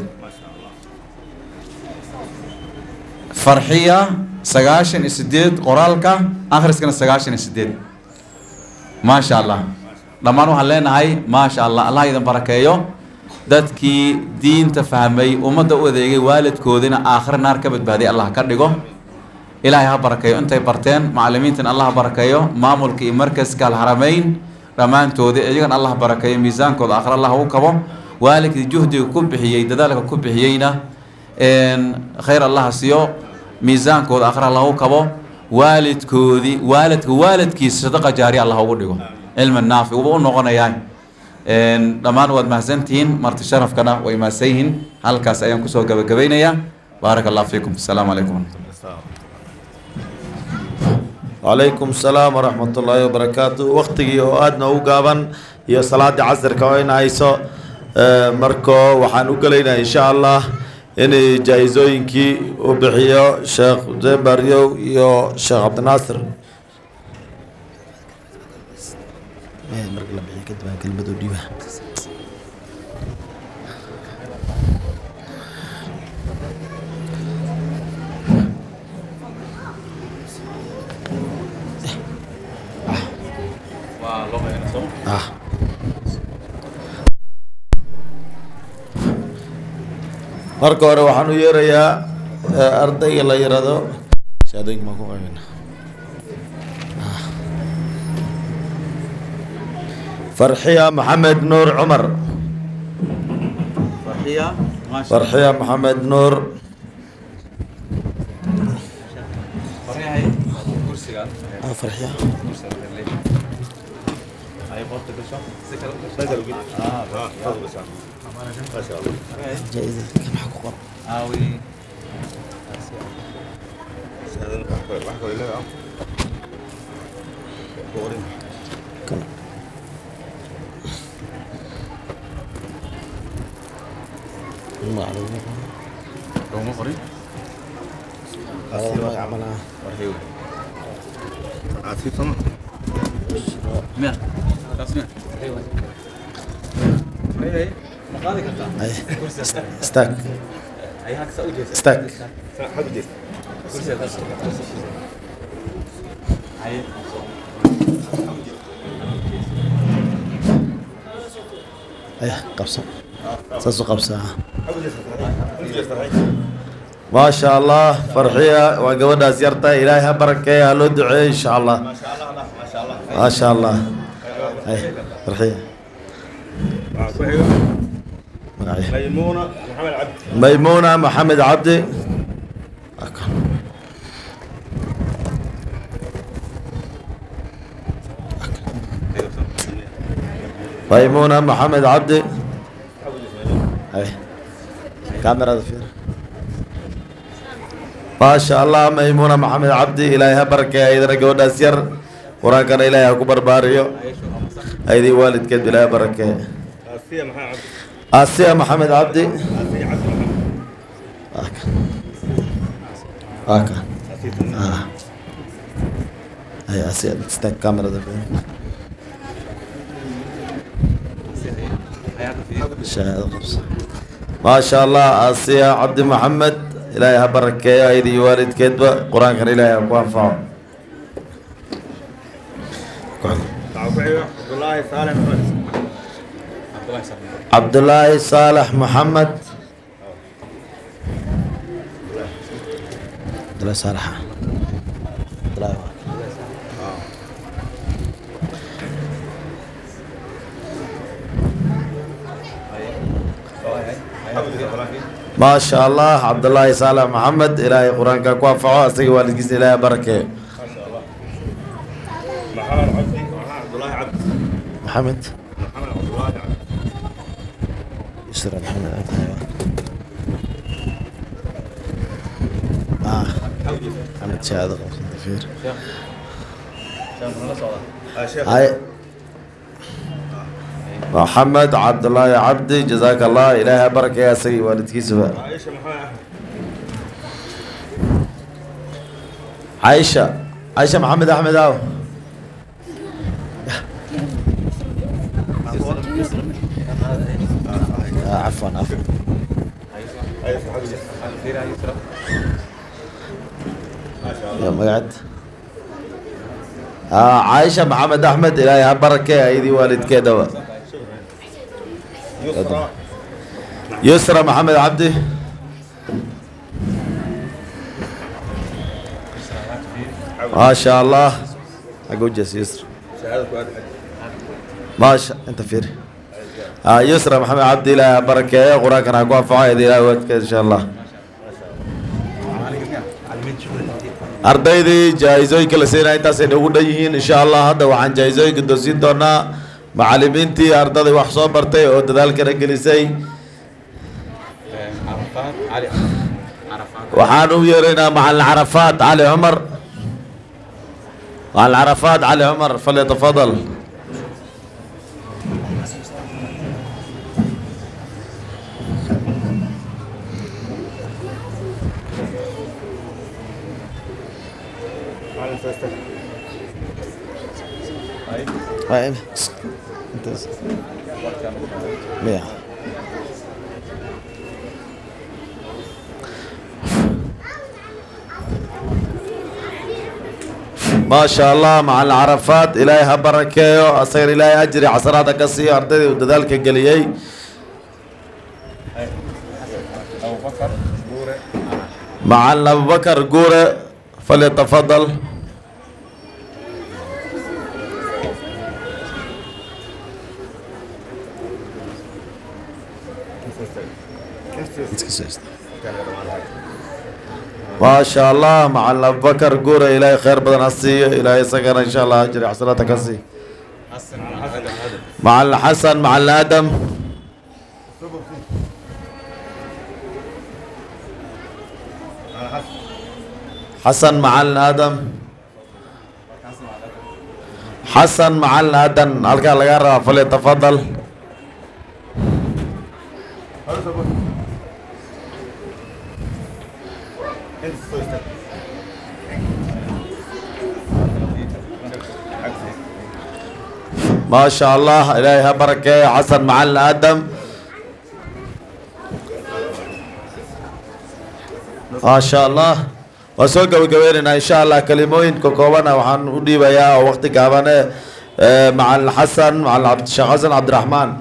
فرحية سجاشن يسديد قرالك آخر إسكان سجاشن يسديد ما شاء الله لما نروح علينا هاي ما شاء الله الله يدن بركايو دتكي دين تفهمي ومدى وذيجي والد كودنا آخر نار كبد بهذه الله كردقو إلهي ها بركايو أنت برتين معلمين تن الله بركايو مامل كي مركز كالحرمين رمان تودي أجيكن الله بركايو ميزان كود آخر الله هو كبو والد جهدي كبحيي دذلك كبحيينا إن خير الله سيو ميزان كود آخر الله هو كبو والد كودي والد كي صدقة جارية الله هو دقو علم النافع وبقول نقولنا يعني لما نود محزنتين مرت شرف كنا ويماسيهن هل كاس أيام كسو جبينا يا بارك الله فيكم السلام عليكم وعليكم السلام ورحمة الله وبركاته وقتي أدنى وقابن هي صلاة عصر كوين عيسى مركو وحنوكلينا إن شاء الله إن جايزوينكي وبحيو شيخ زبريو يو شيخ عبد الناصر marka hore waxaan u yeerayaa ardayga la yiraahdo شهادين ما كون قيمنا فرحية محمد نور عمر فرحية فرحية محمد نور فرحية هي كرسي قال فرحية هاي بوت كل شيء سكر ما شاء الله جائزة كم حقوق آوي كم ما عليه لو ما قريب هذا ما يعملها فرحية عاطفة مين تسمع هي مقالك انت استاك هي هاك سعودي استاك حبيبي كرسي هاي قبصة ساسو قبصة ما شاء الله فرحية وقودها زيارتها إلهها بركة هلو دعي إن شاء الله ما شاء الله أي فرحية ميمونة محمد عبدي ميمونة محمد عبدي أي كاميرا ذفير ما شاء الله ميمونة محمد عبدي إلهها بركة إذا قودها سير وراكنا إلهها كبر باريو هيدي والد كد إلهها بركة آسيا محمد عبدي هاكا هي آسيا تستك كاميرا ذفير ما شاء الله آسيا عبد محمد إلهي بركة هيدي والد كدبة قرآن كان إلهي وانفعه عبد الله صالح محمد عبد الله صالح عبد الله ما شاء الله عبد الله صالح محمد إلهي قرآن كان وانفعه أستغي والد كيس إلهي بركة محمد يسرى محمد محمد شهادة غفير هاي محمد عبد الله يا عبدي جزاك الله إلهي بركة يا سيدي والدك سبا عائشة محمد أحمد أو عفوا يا مقعد عائشة محمد أحمد إلهي بركة أيدي والد كدوا يسرى محمد عبدي ما شاء الله أقول جس يسرى ما شاء أنت فيري يسرى محمد عبدي إلهي بركة قرآن كان أقوى فعايد إلهي والد إن شاء الله ardaydii jaa-isooyinka la siinaya intaasay nagu dhan yihiin insha allah hadda waxaan jaa-isooyinka doorsiin doonaa macalimiintii ardaday wax soo bartay oo dadaalkana gelisay waxaan u yeeraynaa macalin carafaad cali cumar macalin carafaad cali cumar falyatafadal هاي انت مية ما شاء الله مع العرفات إلهي بركة أصير إلهي أجري عصراتك السيئة أرضي وذلك القليي مع أبو بكر قورة فليتفضل. ما شاء الله. مع أبو بكر قورة إلهي خير بدن السي إلهي سكن إن شاء الله أجري حسناتك السي. مع الحسن مع الآدم. حسن مع الآدم. حسن مع الآدم ألقى لقى فليتفضل. ما شاء الله إلهي بركة. حسن مع الآدم. ما شاء الله. وسوق وجويرنا إن شاء الله كلموين كوكوانا وحن ودي بيا وقت كابانا مع الحسن مع الشيخ حسن عبد الرحمن.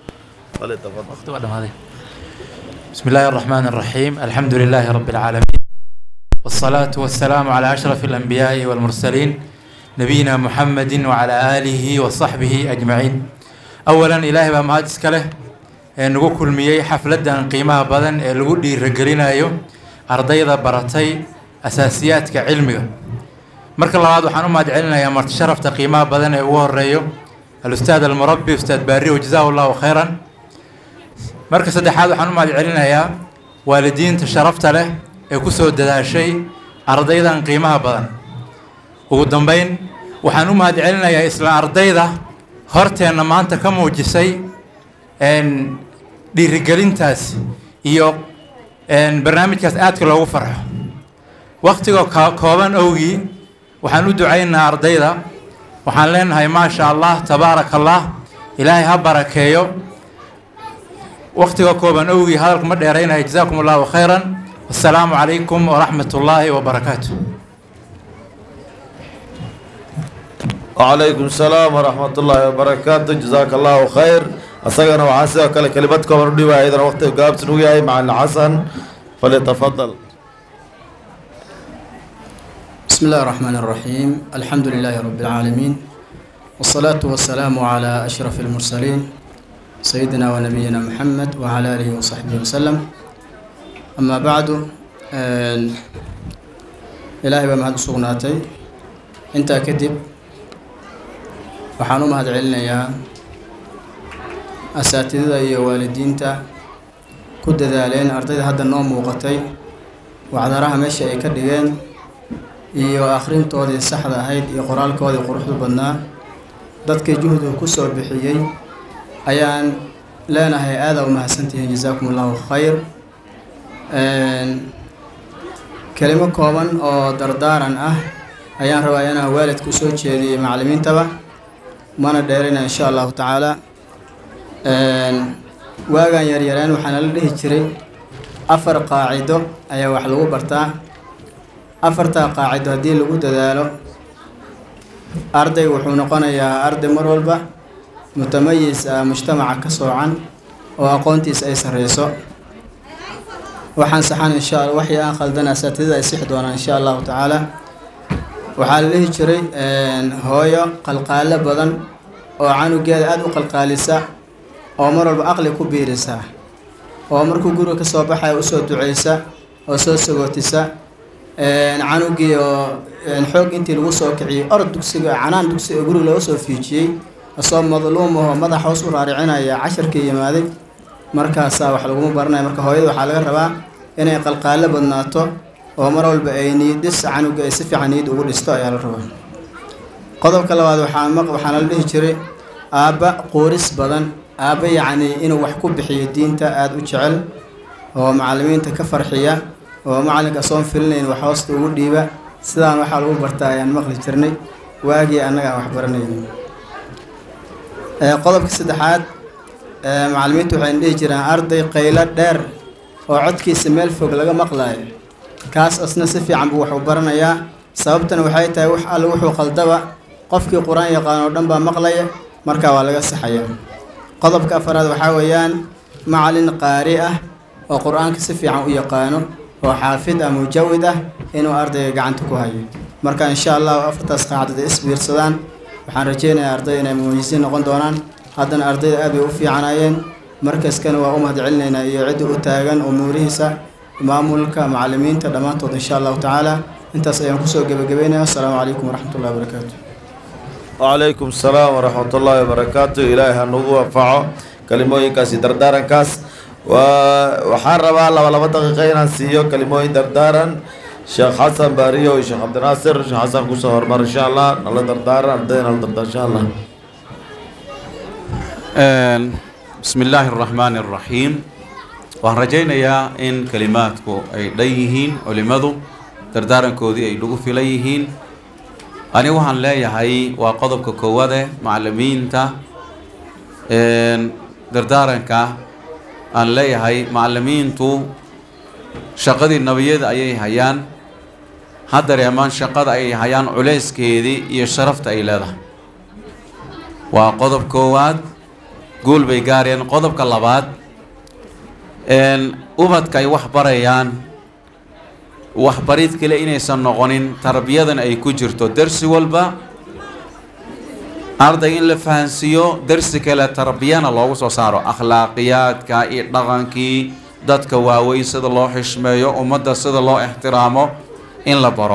بسم الله الرحمن الرحيم. الحمد لله رب العالمين والصلاة والسلام على أشرف الأنبياء والمرسلين نبينا محمد وعلى آله وصحبه أجمعين. أولا إلهي بمهاد سكله نقول كل مية حفلة قيمة بدن الودي رجلنا يوم أرضية برتي أساسيات كعلمية. مركز الله هذا حنو ما دعينا يا مرت شرف تقيمة بدن هو الريو الأستاذ المربي أستاذ باري وجزاه الله خيرا. مركز هذا حنو ما دعينا يا والدين تشرفت له يكسو ده شيء أرضية قيمة بدن. وقدامين وحنو ما دعينا يا إسلام أرضية هرتي أنا ما أنت كم وجسي إن دي رجالين تاس يو إن برنامج كاس آتك لو فرح وقتك كوبان أوجي وحنو دعينا أرضية وحنلين هاي ما شاء الله تبارك الله إلهي هبركيو وقتك كوبان أوجي هذا المدة يرينا جزاكم الله خيرا. السلام عليكم ورحمة الله وبركاته. وعليكم السلام ورحمة الله وبركاته. جزاك الله خير. أسألنا وعاسى كلمتكم ردي وأيضا وقت قابل سنوياي مع الحسن فليتفضل. بسم الله الرحمن الرحيم. الحمد لله رب العالمين والصلاة والسلام على أشرف المرسلين سيدنا ونبينا محمد وعلى آله وصحبه وسلم. أما بعد إلهي بمهد صغناتي أنت كذب وحانو مهد علنيا أساتذة يا والدينتا كد ذالين أرتدي هذا النوم وقتي وعذرها ماشي أي كدجان iyo akhrintoodii saxda ahayd iyo qoraalkoodii quruxda badnaa dadka juhdiga ku soo bixiyay ayaan leenahay aad u mahadsantihiin. jazaakumullahu khayr. kelimo kooban oo dardaaran ah ayaan rabaa inaan waalidku soo jeediyay macallimiintaba mana dheerina insha Allah taala. waagan yaryaraan waxaan la dhihi jiray 4 qaacido ayaa wax lagu bartaa. 4 qaacido haddii lagu dadaalo arday wuxuu noqonayaa arday mar walba mutamayis mujtamaca ka soocan oo aqoontiisa ay sareyso. waxaan saxan insha Allah waxii aan khaldan asatida ay six doonaan insha Allah taala. waxaa la dhihi jiray hooyo qalqaalo badan oo canugeeda aad u qalqaalisa oo mar walba aqli ku biirisa oo markuu guriga ka soo baxay u soo duceysa oo soo sagootisa canugii oo xoog intii lagu soo kiciyay orod dugsiga canaan dugsiga guriga loo soo fiijiyay asoo madluum oo madax hoos u raaricinaya casharkii yimaaday. markaas wax lagu baranayo marka hooyada waxa laga rabaa inay qalqaalo badnaato oo mar walba ay niidis canuga ay si fiican niid ugu dhisto ayaa la rabaa. qodobka labaad waxaan la dhihi jiray aaba qooris badan. aaba yacni inuu wax ku bixiyo diinta aad u jecel oo macallimiinta ka farxiya oo macallinka soo filinayn wax hoosta ugu dhiiba. sidaan waxaa lagu bartaa ayaan maqli jirnay waagii annaga wax baranayay. qodobka saddexaad macallimiintu waxay dhihi jireen arday qaylo dheer oo codkiisa meel fog laga maqlayo kaas asna si fiican buu wax u baranayaa. sababtana waxay tahay wax alle wuxuu qaldaba qofkii quraan yaqaan oo dhan baa maqlaya marka waa laga saxaya. qodobka afaraad waxaa weeyaan macallin qaari ah oo quraanka si fiican u yaqaano oo xaafid ah mujawid ah inuu ardayga gacanta ku hayo marka insha Allah afartaas qaacdad isbiirsadaan waxaan rajeynayaa arday inay muujisiin noqon doonaan haddana ardayda aad bay u fiicanayeen markaskana waa u mahadcelinaynaa iyo cid u taagan umuurihiisa maamulka macallimiinta dhamaantood insha Allah taala intaas ayaan ku soo gabagabeynayaa assalamu alaykum warahmatullahi wabarakatuh وعليكم السلام ورحمة الله وبركاته إلهي هنوغو وفعو كلموين كاسي دردارن كاس وحرب الله ولا دقيقين سيو كلموين دردارن شيخ حسن باريو شيخ عبد الناصر شيخ حسن كوسهر مر إن شاء الله الله دردارن أردين الله دردار إن شاء الله بسم الله الرحمن الرحيم وان رجينا يا إن كلماتكو أي ليهين ولماذا دردارن كودي أي لغو في ليهين أنا وحن لا يهاي وقضب كوادة معلمين تا دردارن كا أن لا يهاي معلمين تو شقدي النبيات أي هيان هذا ريمان شقد أي هيان عليس كيدي يشرفت أي لذا وقضب كواد قول بيجارين قضب كلابات إن أبد كي وحبريان waxbarid kale inaysan noqonin tarbiyadan ay ku jirto darsi walba arday in la fahansiyo darsi kale tarbiyana loogu soo saaro akhlaaqiyaadka iyo dhaqankii dadka waaweyn sida loo xishmeeyo ummadda sida loo ixtiraamo in la baro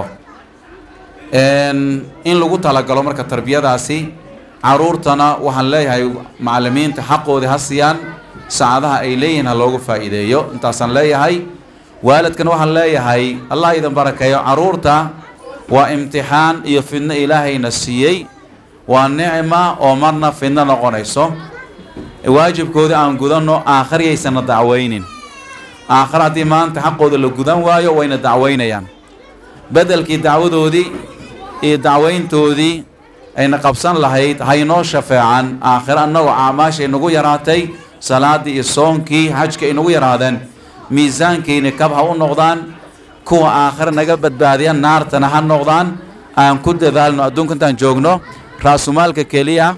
in lagu talagalo marka tarbiyadaasi caruurtana waxaan leeyahay macallimiinta xaqooda ha siiyaan saacadaha ay leeyihiin ha loogu faa'iideeyo intaasaan leeyahay waalidkan waxaan leeyahay allah idin barakeeyo caruurta waa imtixaan iyo fidno ilaahayna siiyey waa nicma oo marna fidno noqonayso waajibkooda aan gudano aakhiriyaysan dacweynin aakhir haddii maanta xaqooda la gudan waayo wayna dacweynayaan bedelkii dacwadoodii iyo dacweyntoodii ayna qabsan lahayd haynoo shafeecan aakhir annagoo acmaasha inagu yaraatay salaadii iyo soonkii xajka inagu yaraadeen miisaankiina kab ha u noqdaan kuwa aakhir naga badbaadiya naartana ha noqdaan aan ku dadaalno adduunka intaan joogno raasumaalka keliya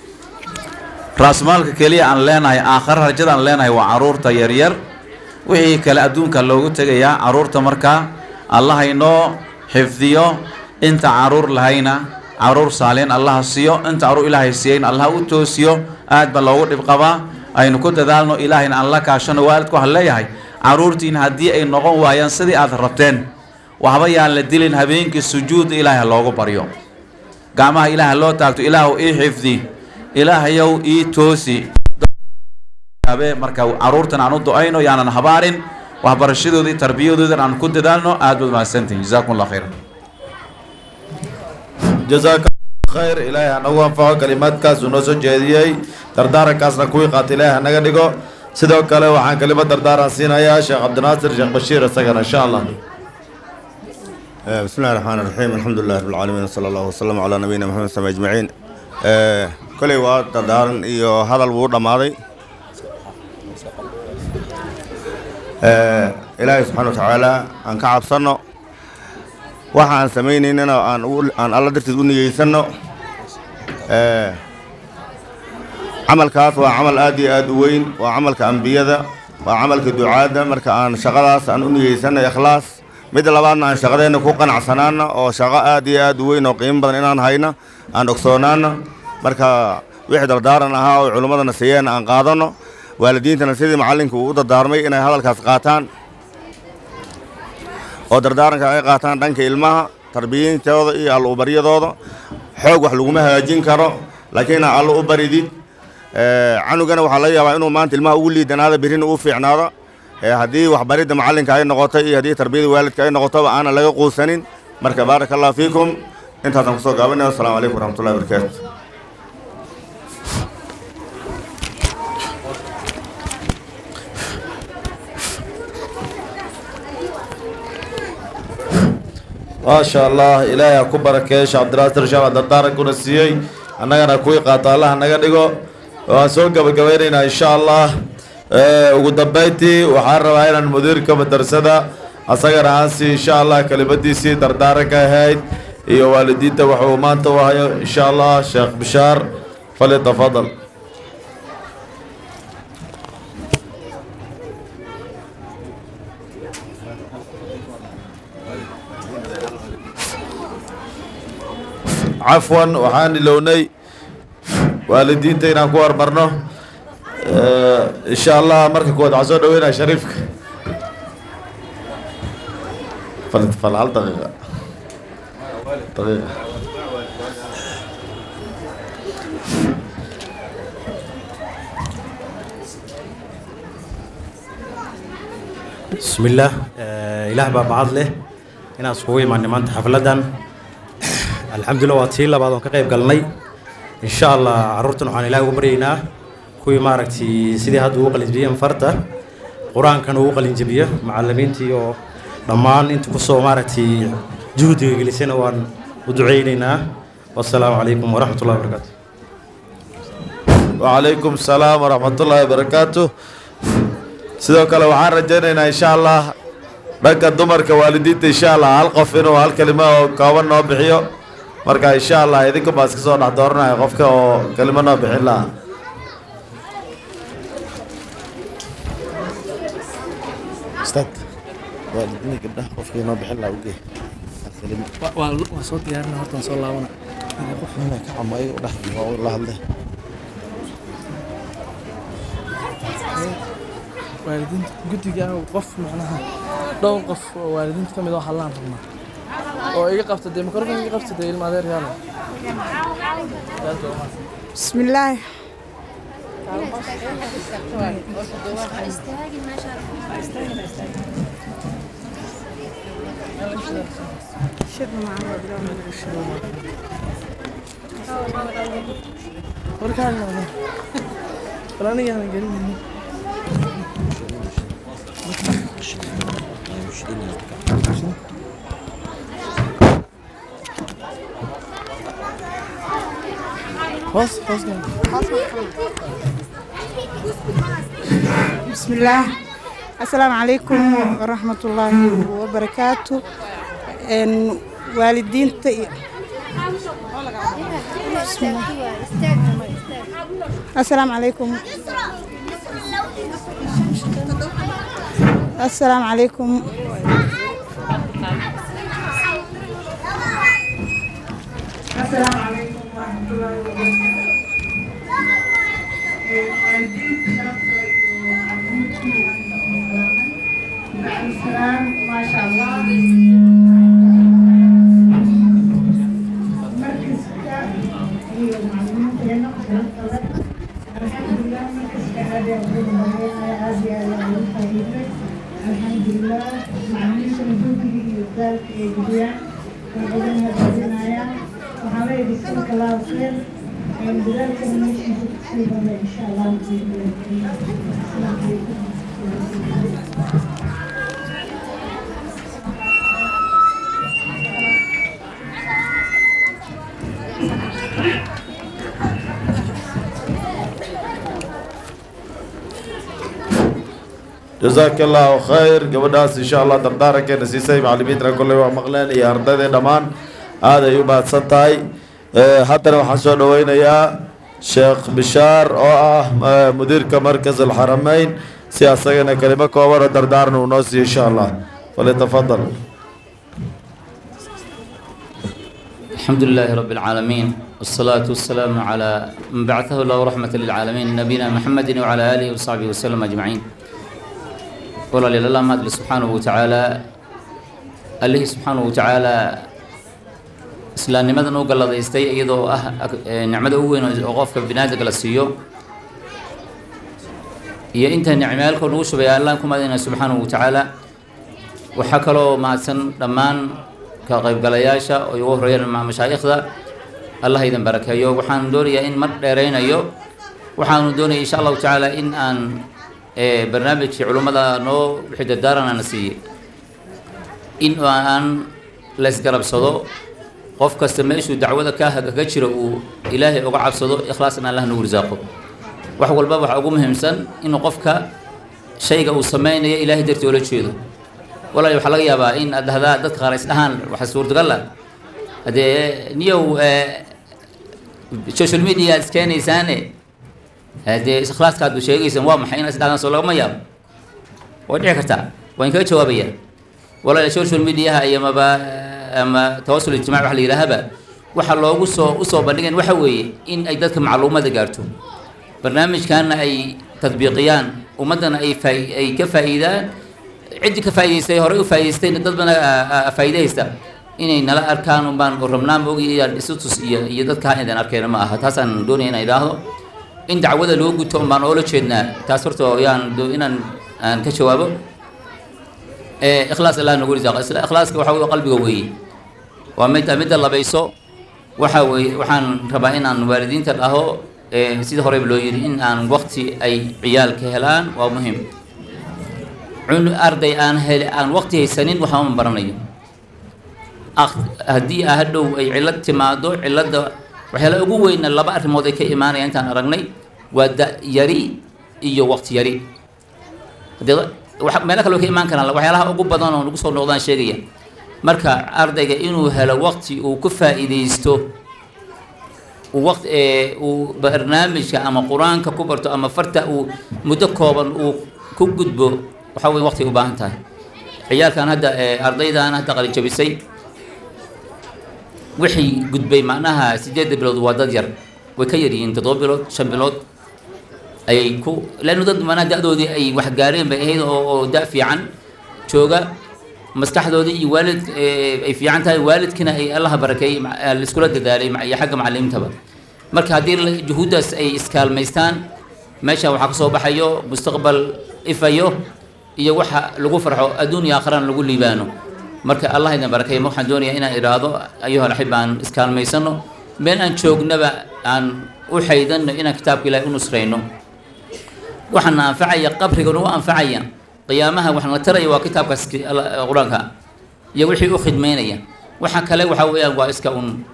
aan leenahay aakhir rajada aan leenahay waa caruurta yaryar wixii kale adduunka loogu tegayaa caruurta markaa allah inoo xifdiyo inta caruur lahayna caruur saaliin allah siiyo inta caruur ilaahay siiyeyna allah u toosiyo aad ba loogu dhib qabaa aynu ku dadaalno ilaahayna aan la kaashano waalidku waxaan leeyahay caruurtiin haddii ay noqon waayaan sidii aad rabteen waxba yaan la dilin habeenkii sujuud ilaahay loogu baryo gacmaha ilaahay loo taagto ilaahu ii xifdi ilaahayow ii toosi marka caruurtan aan u ducayno yaanan habaarin waxbarashadooda iyo tarbiyadooda aan ku dadaalno aad baad mahadsantihin jazaakum allah khayran jazaaka khayr ilaahay hanagu anfaco kalimaadkaas uu noo soo jeediyey dardaarankaasna kuwii qaata ilaahay hanaga dhigo sidoo kale waxaan kelima dardaaran siinayaa sheekh cabdinaasir sheekh bashiir isagana insha allah بسم الله الرحمن الرحيم الحمد لله رب العالمين وصلى الله وسلم على نبينا محمد صلى الله عليه وسلم أجمعين كل وقت دردارن iyo hadal wuu dhamaaday ilaahay subxaanahu wa tacaala aan ka cabsano waxaan samaynaynana aan alla dartiis u niyeysano camalkaas waa camal aad iyo aad u weyn waa camalka ambiyada waa camalka ducaadda marka aan shaqadaas aan u niyeysano ikhlaas mid labaadna aan shaqadeenna ku qanacsanaana oo shaqo aad iyo aad u weyn oo qiimo badan inaan hayna aan ogsoonaana marka wixii dardaaran ahaa oo culimmadana siiyeen aan qaadano waalidiintana sidii macallinka uu u dardaarmay inay hadalkaas qaataan oo dardaaranka ay qaataan dhanka ilmaha tarbiyintooda iyo alla u baryadooda xoog wax laguma hagaajin karo laakiin alla u baridid canugana waxaa laga yaabaa inuu maanta ilmaha ugu liidanaada birina uu fiicnaado haddii waxbaridda macallinka ay noqoto iyo haddii tarbiyada waalidka ay noqotoba aanan laga quusanin marka baaraka allah fiikum intaasaan kusoo gaabanayo assalamu calaykum waraxmatullahi wabarakaatu ما شاء الله إلهي أكو بركة شيخ عبد الناصر شيخ دردارن كنا سيئي أنا كوي قاطع الله أنا ديجو وسوق بقبيرنا إن شاء الله وقدبيتي وحرر هاينا المدير كم درسدا أصغر عاسي إن شاء الله كلمتي سي دردارك هاي يا والدي توحومان توهاي إن شاء الله شيخ بشار فليتفضل عفوا وحاني لوني والدين تينا كوار مرنو إن شاء الله مركز كود عزود وين شريفك فالعل دقيقة بسم الله إله باب عضله هنا سوي مع نمان حفلة الحمد لله واتيلا بعضهم كقيب قالني إن شاء الله عرورتنا عن إله وبرينا كوي ماركتي سيدي هاد وقل جبيه مفرطة قرآن كانوا وقل جبيه معلمين تيو ضمان انتو كسو ماركتي جهدي جلسين وان ودعينا والسلام عليكم ورحمة الله وبركاته. وعليكم السلام ورحمة الله وبركاته. sidoo kale waxaan rajaynaynaa insha Allah dhanka dumarka waalidiinta insha Allah hal qof inuu hal kalimo oo kooban noo bixiyo marka insha Allah idinka baas ka soo dhax dooranayo qofka oo kalimo noo bixin lahaa استاذ waalidiinta gabdhaha qofka noo bixin lahaa uge kalimo waa soo diyaarina horta soo laabana qof inuu ka camayo dhax oo la hadlay والدين قلت جا وقف معناها دور قف والدين كم يدور حلان ربنا وإيه قفت الديمقراطية إيه قفت الدين المدير يلا بسم الله شد معنا وركان راني أنا قلني بسم الله السلام عليكم ورحمة الله وبركاته إن والدين بسم الله السلام عليكم السلام عليكم السلام عليكم ورحمة الله وبركاته. السلام ما شاء الله. مركز الحمد لله مركز كهذا الحمد لله معلش نجوكي يقدر يجيان وقدرنا بزنايا وحاول يسلك الله خير من ذلك نمشي تقريبا إن شاء الله السلام عليكم. جزاك الله خير قبل إن شاء الله دردارك نسيسي معلمين كل يوم مغلان يا أرداد دمان هذا يوم سنتاي حتى لو حسون وين يا شيخ بشار أو مدير كمركز الحرمين سياسيا كلمة كوبر دردارنا ونوسي إن شاء الله فليتفضل. الحمد لله رب العالمين والصلاة والسلام على من بعثه الله رحمة للعالمين نبينا محمد وعلى آله وصحبه وسلم أجمعين. ولا لله ما أدري سبحانه وتعالى الله سبحانه وتعالى إسلام ماذا نقول الله يستي إذا نعمة أول وقف بنادق للسيو يا أنت نعمالك ونوش بيا الله كم أدينا سبحانه وتعالى وحكروا مع سن لمان كغيب قلياشة ويوه ريال مع مشايخ ذا الله يدن بركة يو وحان دوري إن مر رينا يو وحان دوري إن شاء الله تعالى إن أن برنامج علومة نو وحدة دارنا نسيه إن أن لسقرب صدو قف كستميش ودعوة كاه كجشر وإلهي أقعد صدو إخلاصنا الله نور زاقه وحول الباب وحقوم همسن إنه قفك شيء أو سمين يا إلهي درت ولا شيء ولا يحلق يا با إن هذا دت خارج أهان وحسور تقلا هذا نيو السوشيال ميديا سكان إنسانه هذا إخلاص كادو شيء يسمى محين أسدان صلوا ما ياب ودي كرتا وين كده جوابية ولا السوشيال ميديا هي ما با أما تواصل الاجتماعي وحلي لهبة waxa loogu soo bandhigeen waxa weeye in ay dadka macluumaadka gaarto barnaamijkaana ay tadbiiqiyaan ummadana ay ka faa'iidaan cid ka faa'iideystay hore u faa'iideystay dad badan faa'iideysta inay nala arkaan baan rabnaa moogiyaan isutus iyo dadka inaan arkayna ma aha taasaan doonayna inaan idhaahdo in dacwada loo guto baan oo la jeednaa taas horta inaan ka jawaabo ikhlaas Allah nagu risaaqo ikhlaaska waxa uu qalbiga weeye waa mid labayso waxa weeye waxaan rabaa inaan waalidiinta dhaho sida hore loo yiri in aan waqti ay ciyaalka helaan waa muhiim arday aan waqti haysanin waxa ma baranayo haddii hadhow ay cilad timaado cilada waxyaala ugu weyn laba arrimood ay ka imaanayaan intaan aragnay waa da yari iyo waqti yari meelo kale ka imaan karaan waxyaalaha ugu badan oo nagu soo noqdaan sheegaya marka ardayga inuu helo waqti uu ku faa'iideysto uu barnaamijka ama quraanka ku barto ama farta uu muddo kooban uu ku gudbo waxa weyn waqti u baahan tahay ciyaalkan hadda ardaydan hadda qalin jabisay wixii gudbay macnaha 8 bilood waa dad yar way ka yaryihiin 7 bilood 5 bilood ay ku laanu dad mana da'doodii ay wax gaareen bay ahayd oo da fiican jooga maskaxdoodii iyo waalid ay fiican tahay waalidkina ay Allah barakeey iskula dadaalay iyo xagga macallimiintaba marka hadii juhuudaas ay iskaalmaystaan meesha waxa ka soo baxayo mustaqbal ifayo iyo waxa lagu farxo adduunyo aakhirana lagu liibaano marka Allah idin barakeey waxaan doonayaa inaan iraado ayuha alxibaan iskaalmaysano meel aan joognaba aan u xaydano inaan kitaabka Ilaahay u nusreyno waxaan anfacaya qabriga oo anfacaya qiyaamaha waxaan la tarayo waa kitaabkaas quraanka iyo wixii u khidmeynaya waxa kale waxa weeyaan waa iska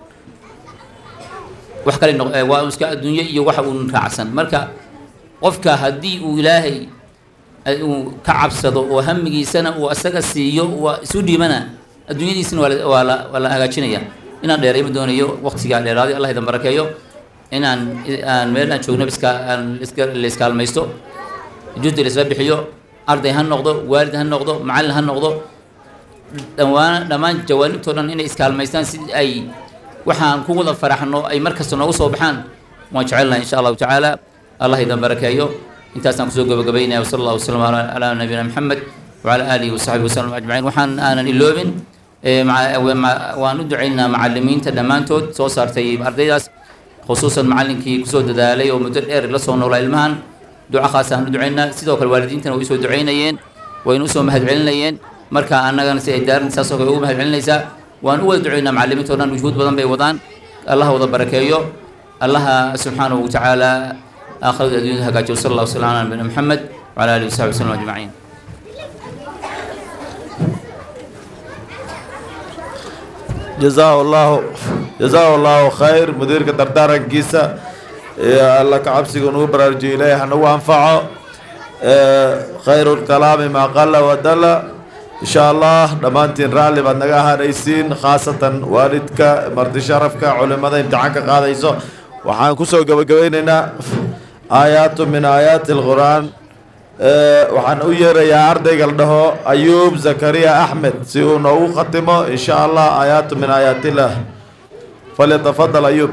wax kale waa iska adduunyo iyo waxa uu raacsan marka qofka hadii uu Ilaahay uu ka cabsado oo hamigiisana uu asaga siiyo waa isu dhiibana adduunyadiisina waa la hagaajinaya inaan dheereeymo doonayo waqtiga dheeraaday Allah idin barakeeyo inaan meel aan joogno iskaalmaysto juhdi la isla bixiyo arday ha noqdo waalid ha noqdo macallin ha noqdo dhammaan jawaanibtoodan inay iskaalmaystaan si ay waxaan ku wada faraxno ay markasta noogu soo baxaan waan jecelnahay insha Allah taala Allah idin barakeeyo intaasaan kusoo gabagabaynaya sallallahu alayhi wa sallam ala nabiyina Muhammad wa ala alihi wa sahbihi wa sallam ajma'in waxaan aanan iloobin waan u duceynaa macallimiinta dhammaantood soo saartay ardaydaas khusuusan macallinkii kusoo dadaalay oo muddo dheer la soo noolaa ilmahan duco khaas ah u duceynaa sidoo kale waalidiintana way soo duceynayeen waynu soo mahadcelinayeen marka annagana si ay daarin saasoo kale ugu mahadcelinaysaa waan u wada duceynaa macallimiinta oo dhan wujuud badan bay wadaan Allah wada barakeeyo Allah subhanahu wa ta'ala آخر الدنيا هكذا صلى الله وسلم على نبينا محمد وعلى آله وصحبه وسلم أجمعين. جزاه الله خير مدير كدردار كيسا الله كعبسي ونوبر الجيليه حنو أنفعه خير الكلام ما قل ودل إن شاء الله دمانتين رالي بدنجاها رئيسين خاصة والدك مرد شرفك علماء امتحانك هذا يسوع وحنكسو جبيننا آيات من آيات القرآن وحن أجر يا أرض قلده أيوب زكريا أحمد سيونو ختمه إن شاء الله آيات من آيات الله فليتفضل أيوب.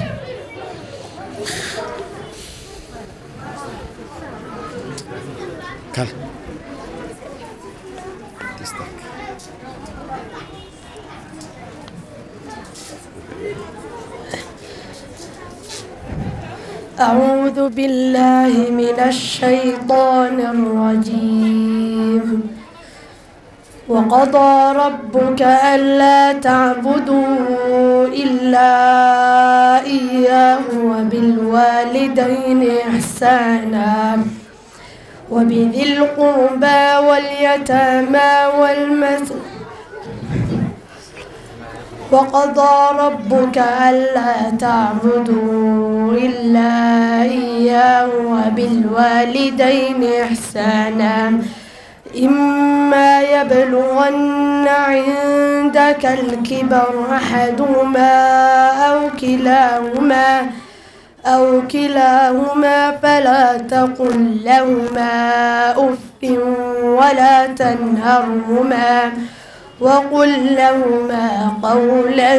أعوذ بالله من الشيطان الرجيم وقضى ربك ألا تعبدوا إلا إياه وبالوالدين إحسانا وبذي القربى واليتامى وقضى ربك ألا تعبدوا إلا إياه وبالوالدين إحسانا إما يبلغن عندك الكبر أحدهما أو كلاهما فلا تقل لهما أف ولا تنهرهما وقل لهما قولا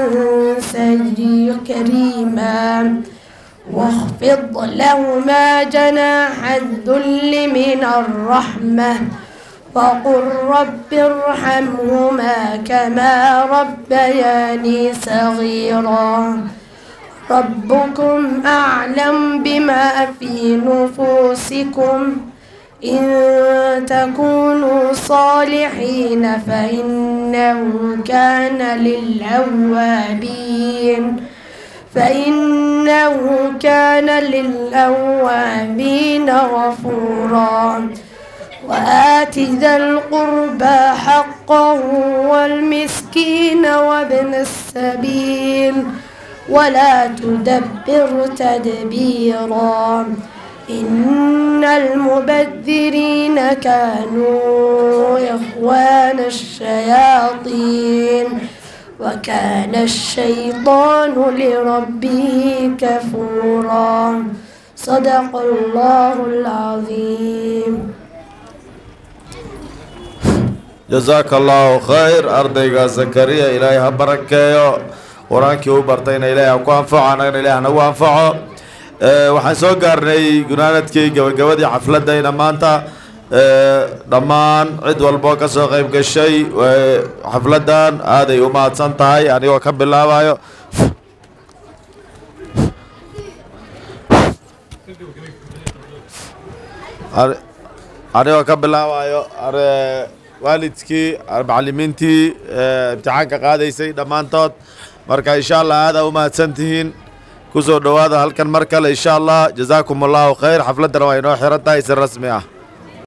كريما واخفض لهما جناح الذل من الرحمة وقل رب ارحمهما كما ربياني صغيرا ربكم أعلم بما في نفوسكم إن تكونوا صالحين فإنه كان للأوابين غفورا وآت ذا القربى حقه والمسكين وابن السبيل ولا تدبر تدبيرا إن المبذرين كانوا إخوان الشياطين وكان الشيطان لربه كفورا صدق الله العظيم. جزاك الله خير أرضيك زكريا إلهي بركة ورانكي وبرتين إلهي أكو أنفع أنا إلهي أنا وأنفعه waxaan soo gaarnay gunaanadkii gabagabadii xafladayna maanta dhammaan cid walbo ka soo qayb gashay xafladan aaday u mahadsan tahay anigoo ka bilaabayo waalidkii macallimiintii imtixaanka qaadaysay dhammaantood marka insha Allah aad u mahadsantihiin kusoo dhawaada halkan mar kale insha Allah jazaakum Allahu khayr xafladana waa inoo xiran tahay si rasmi ah.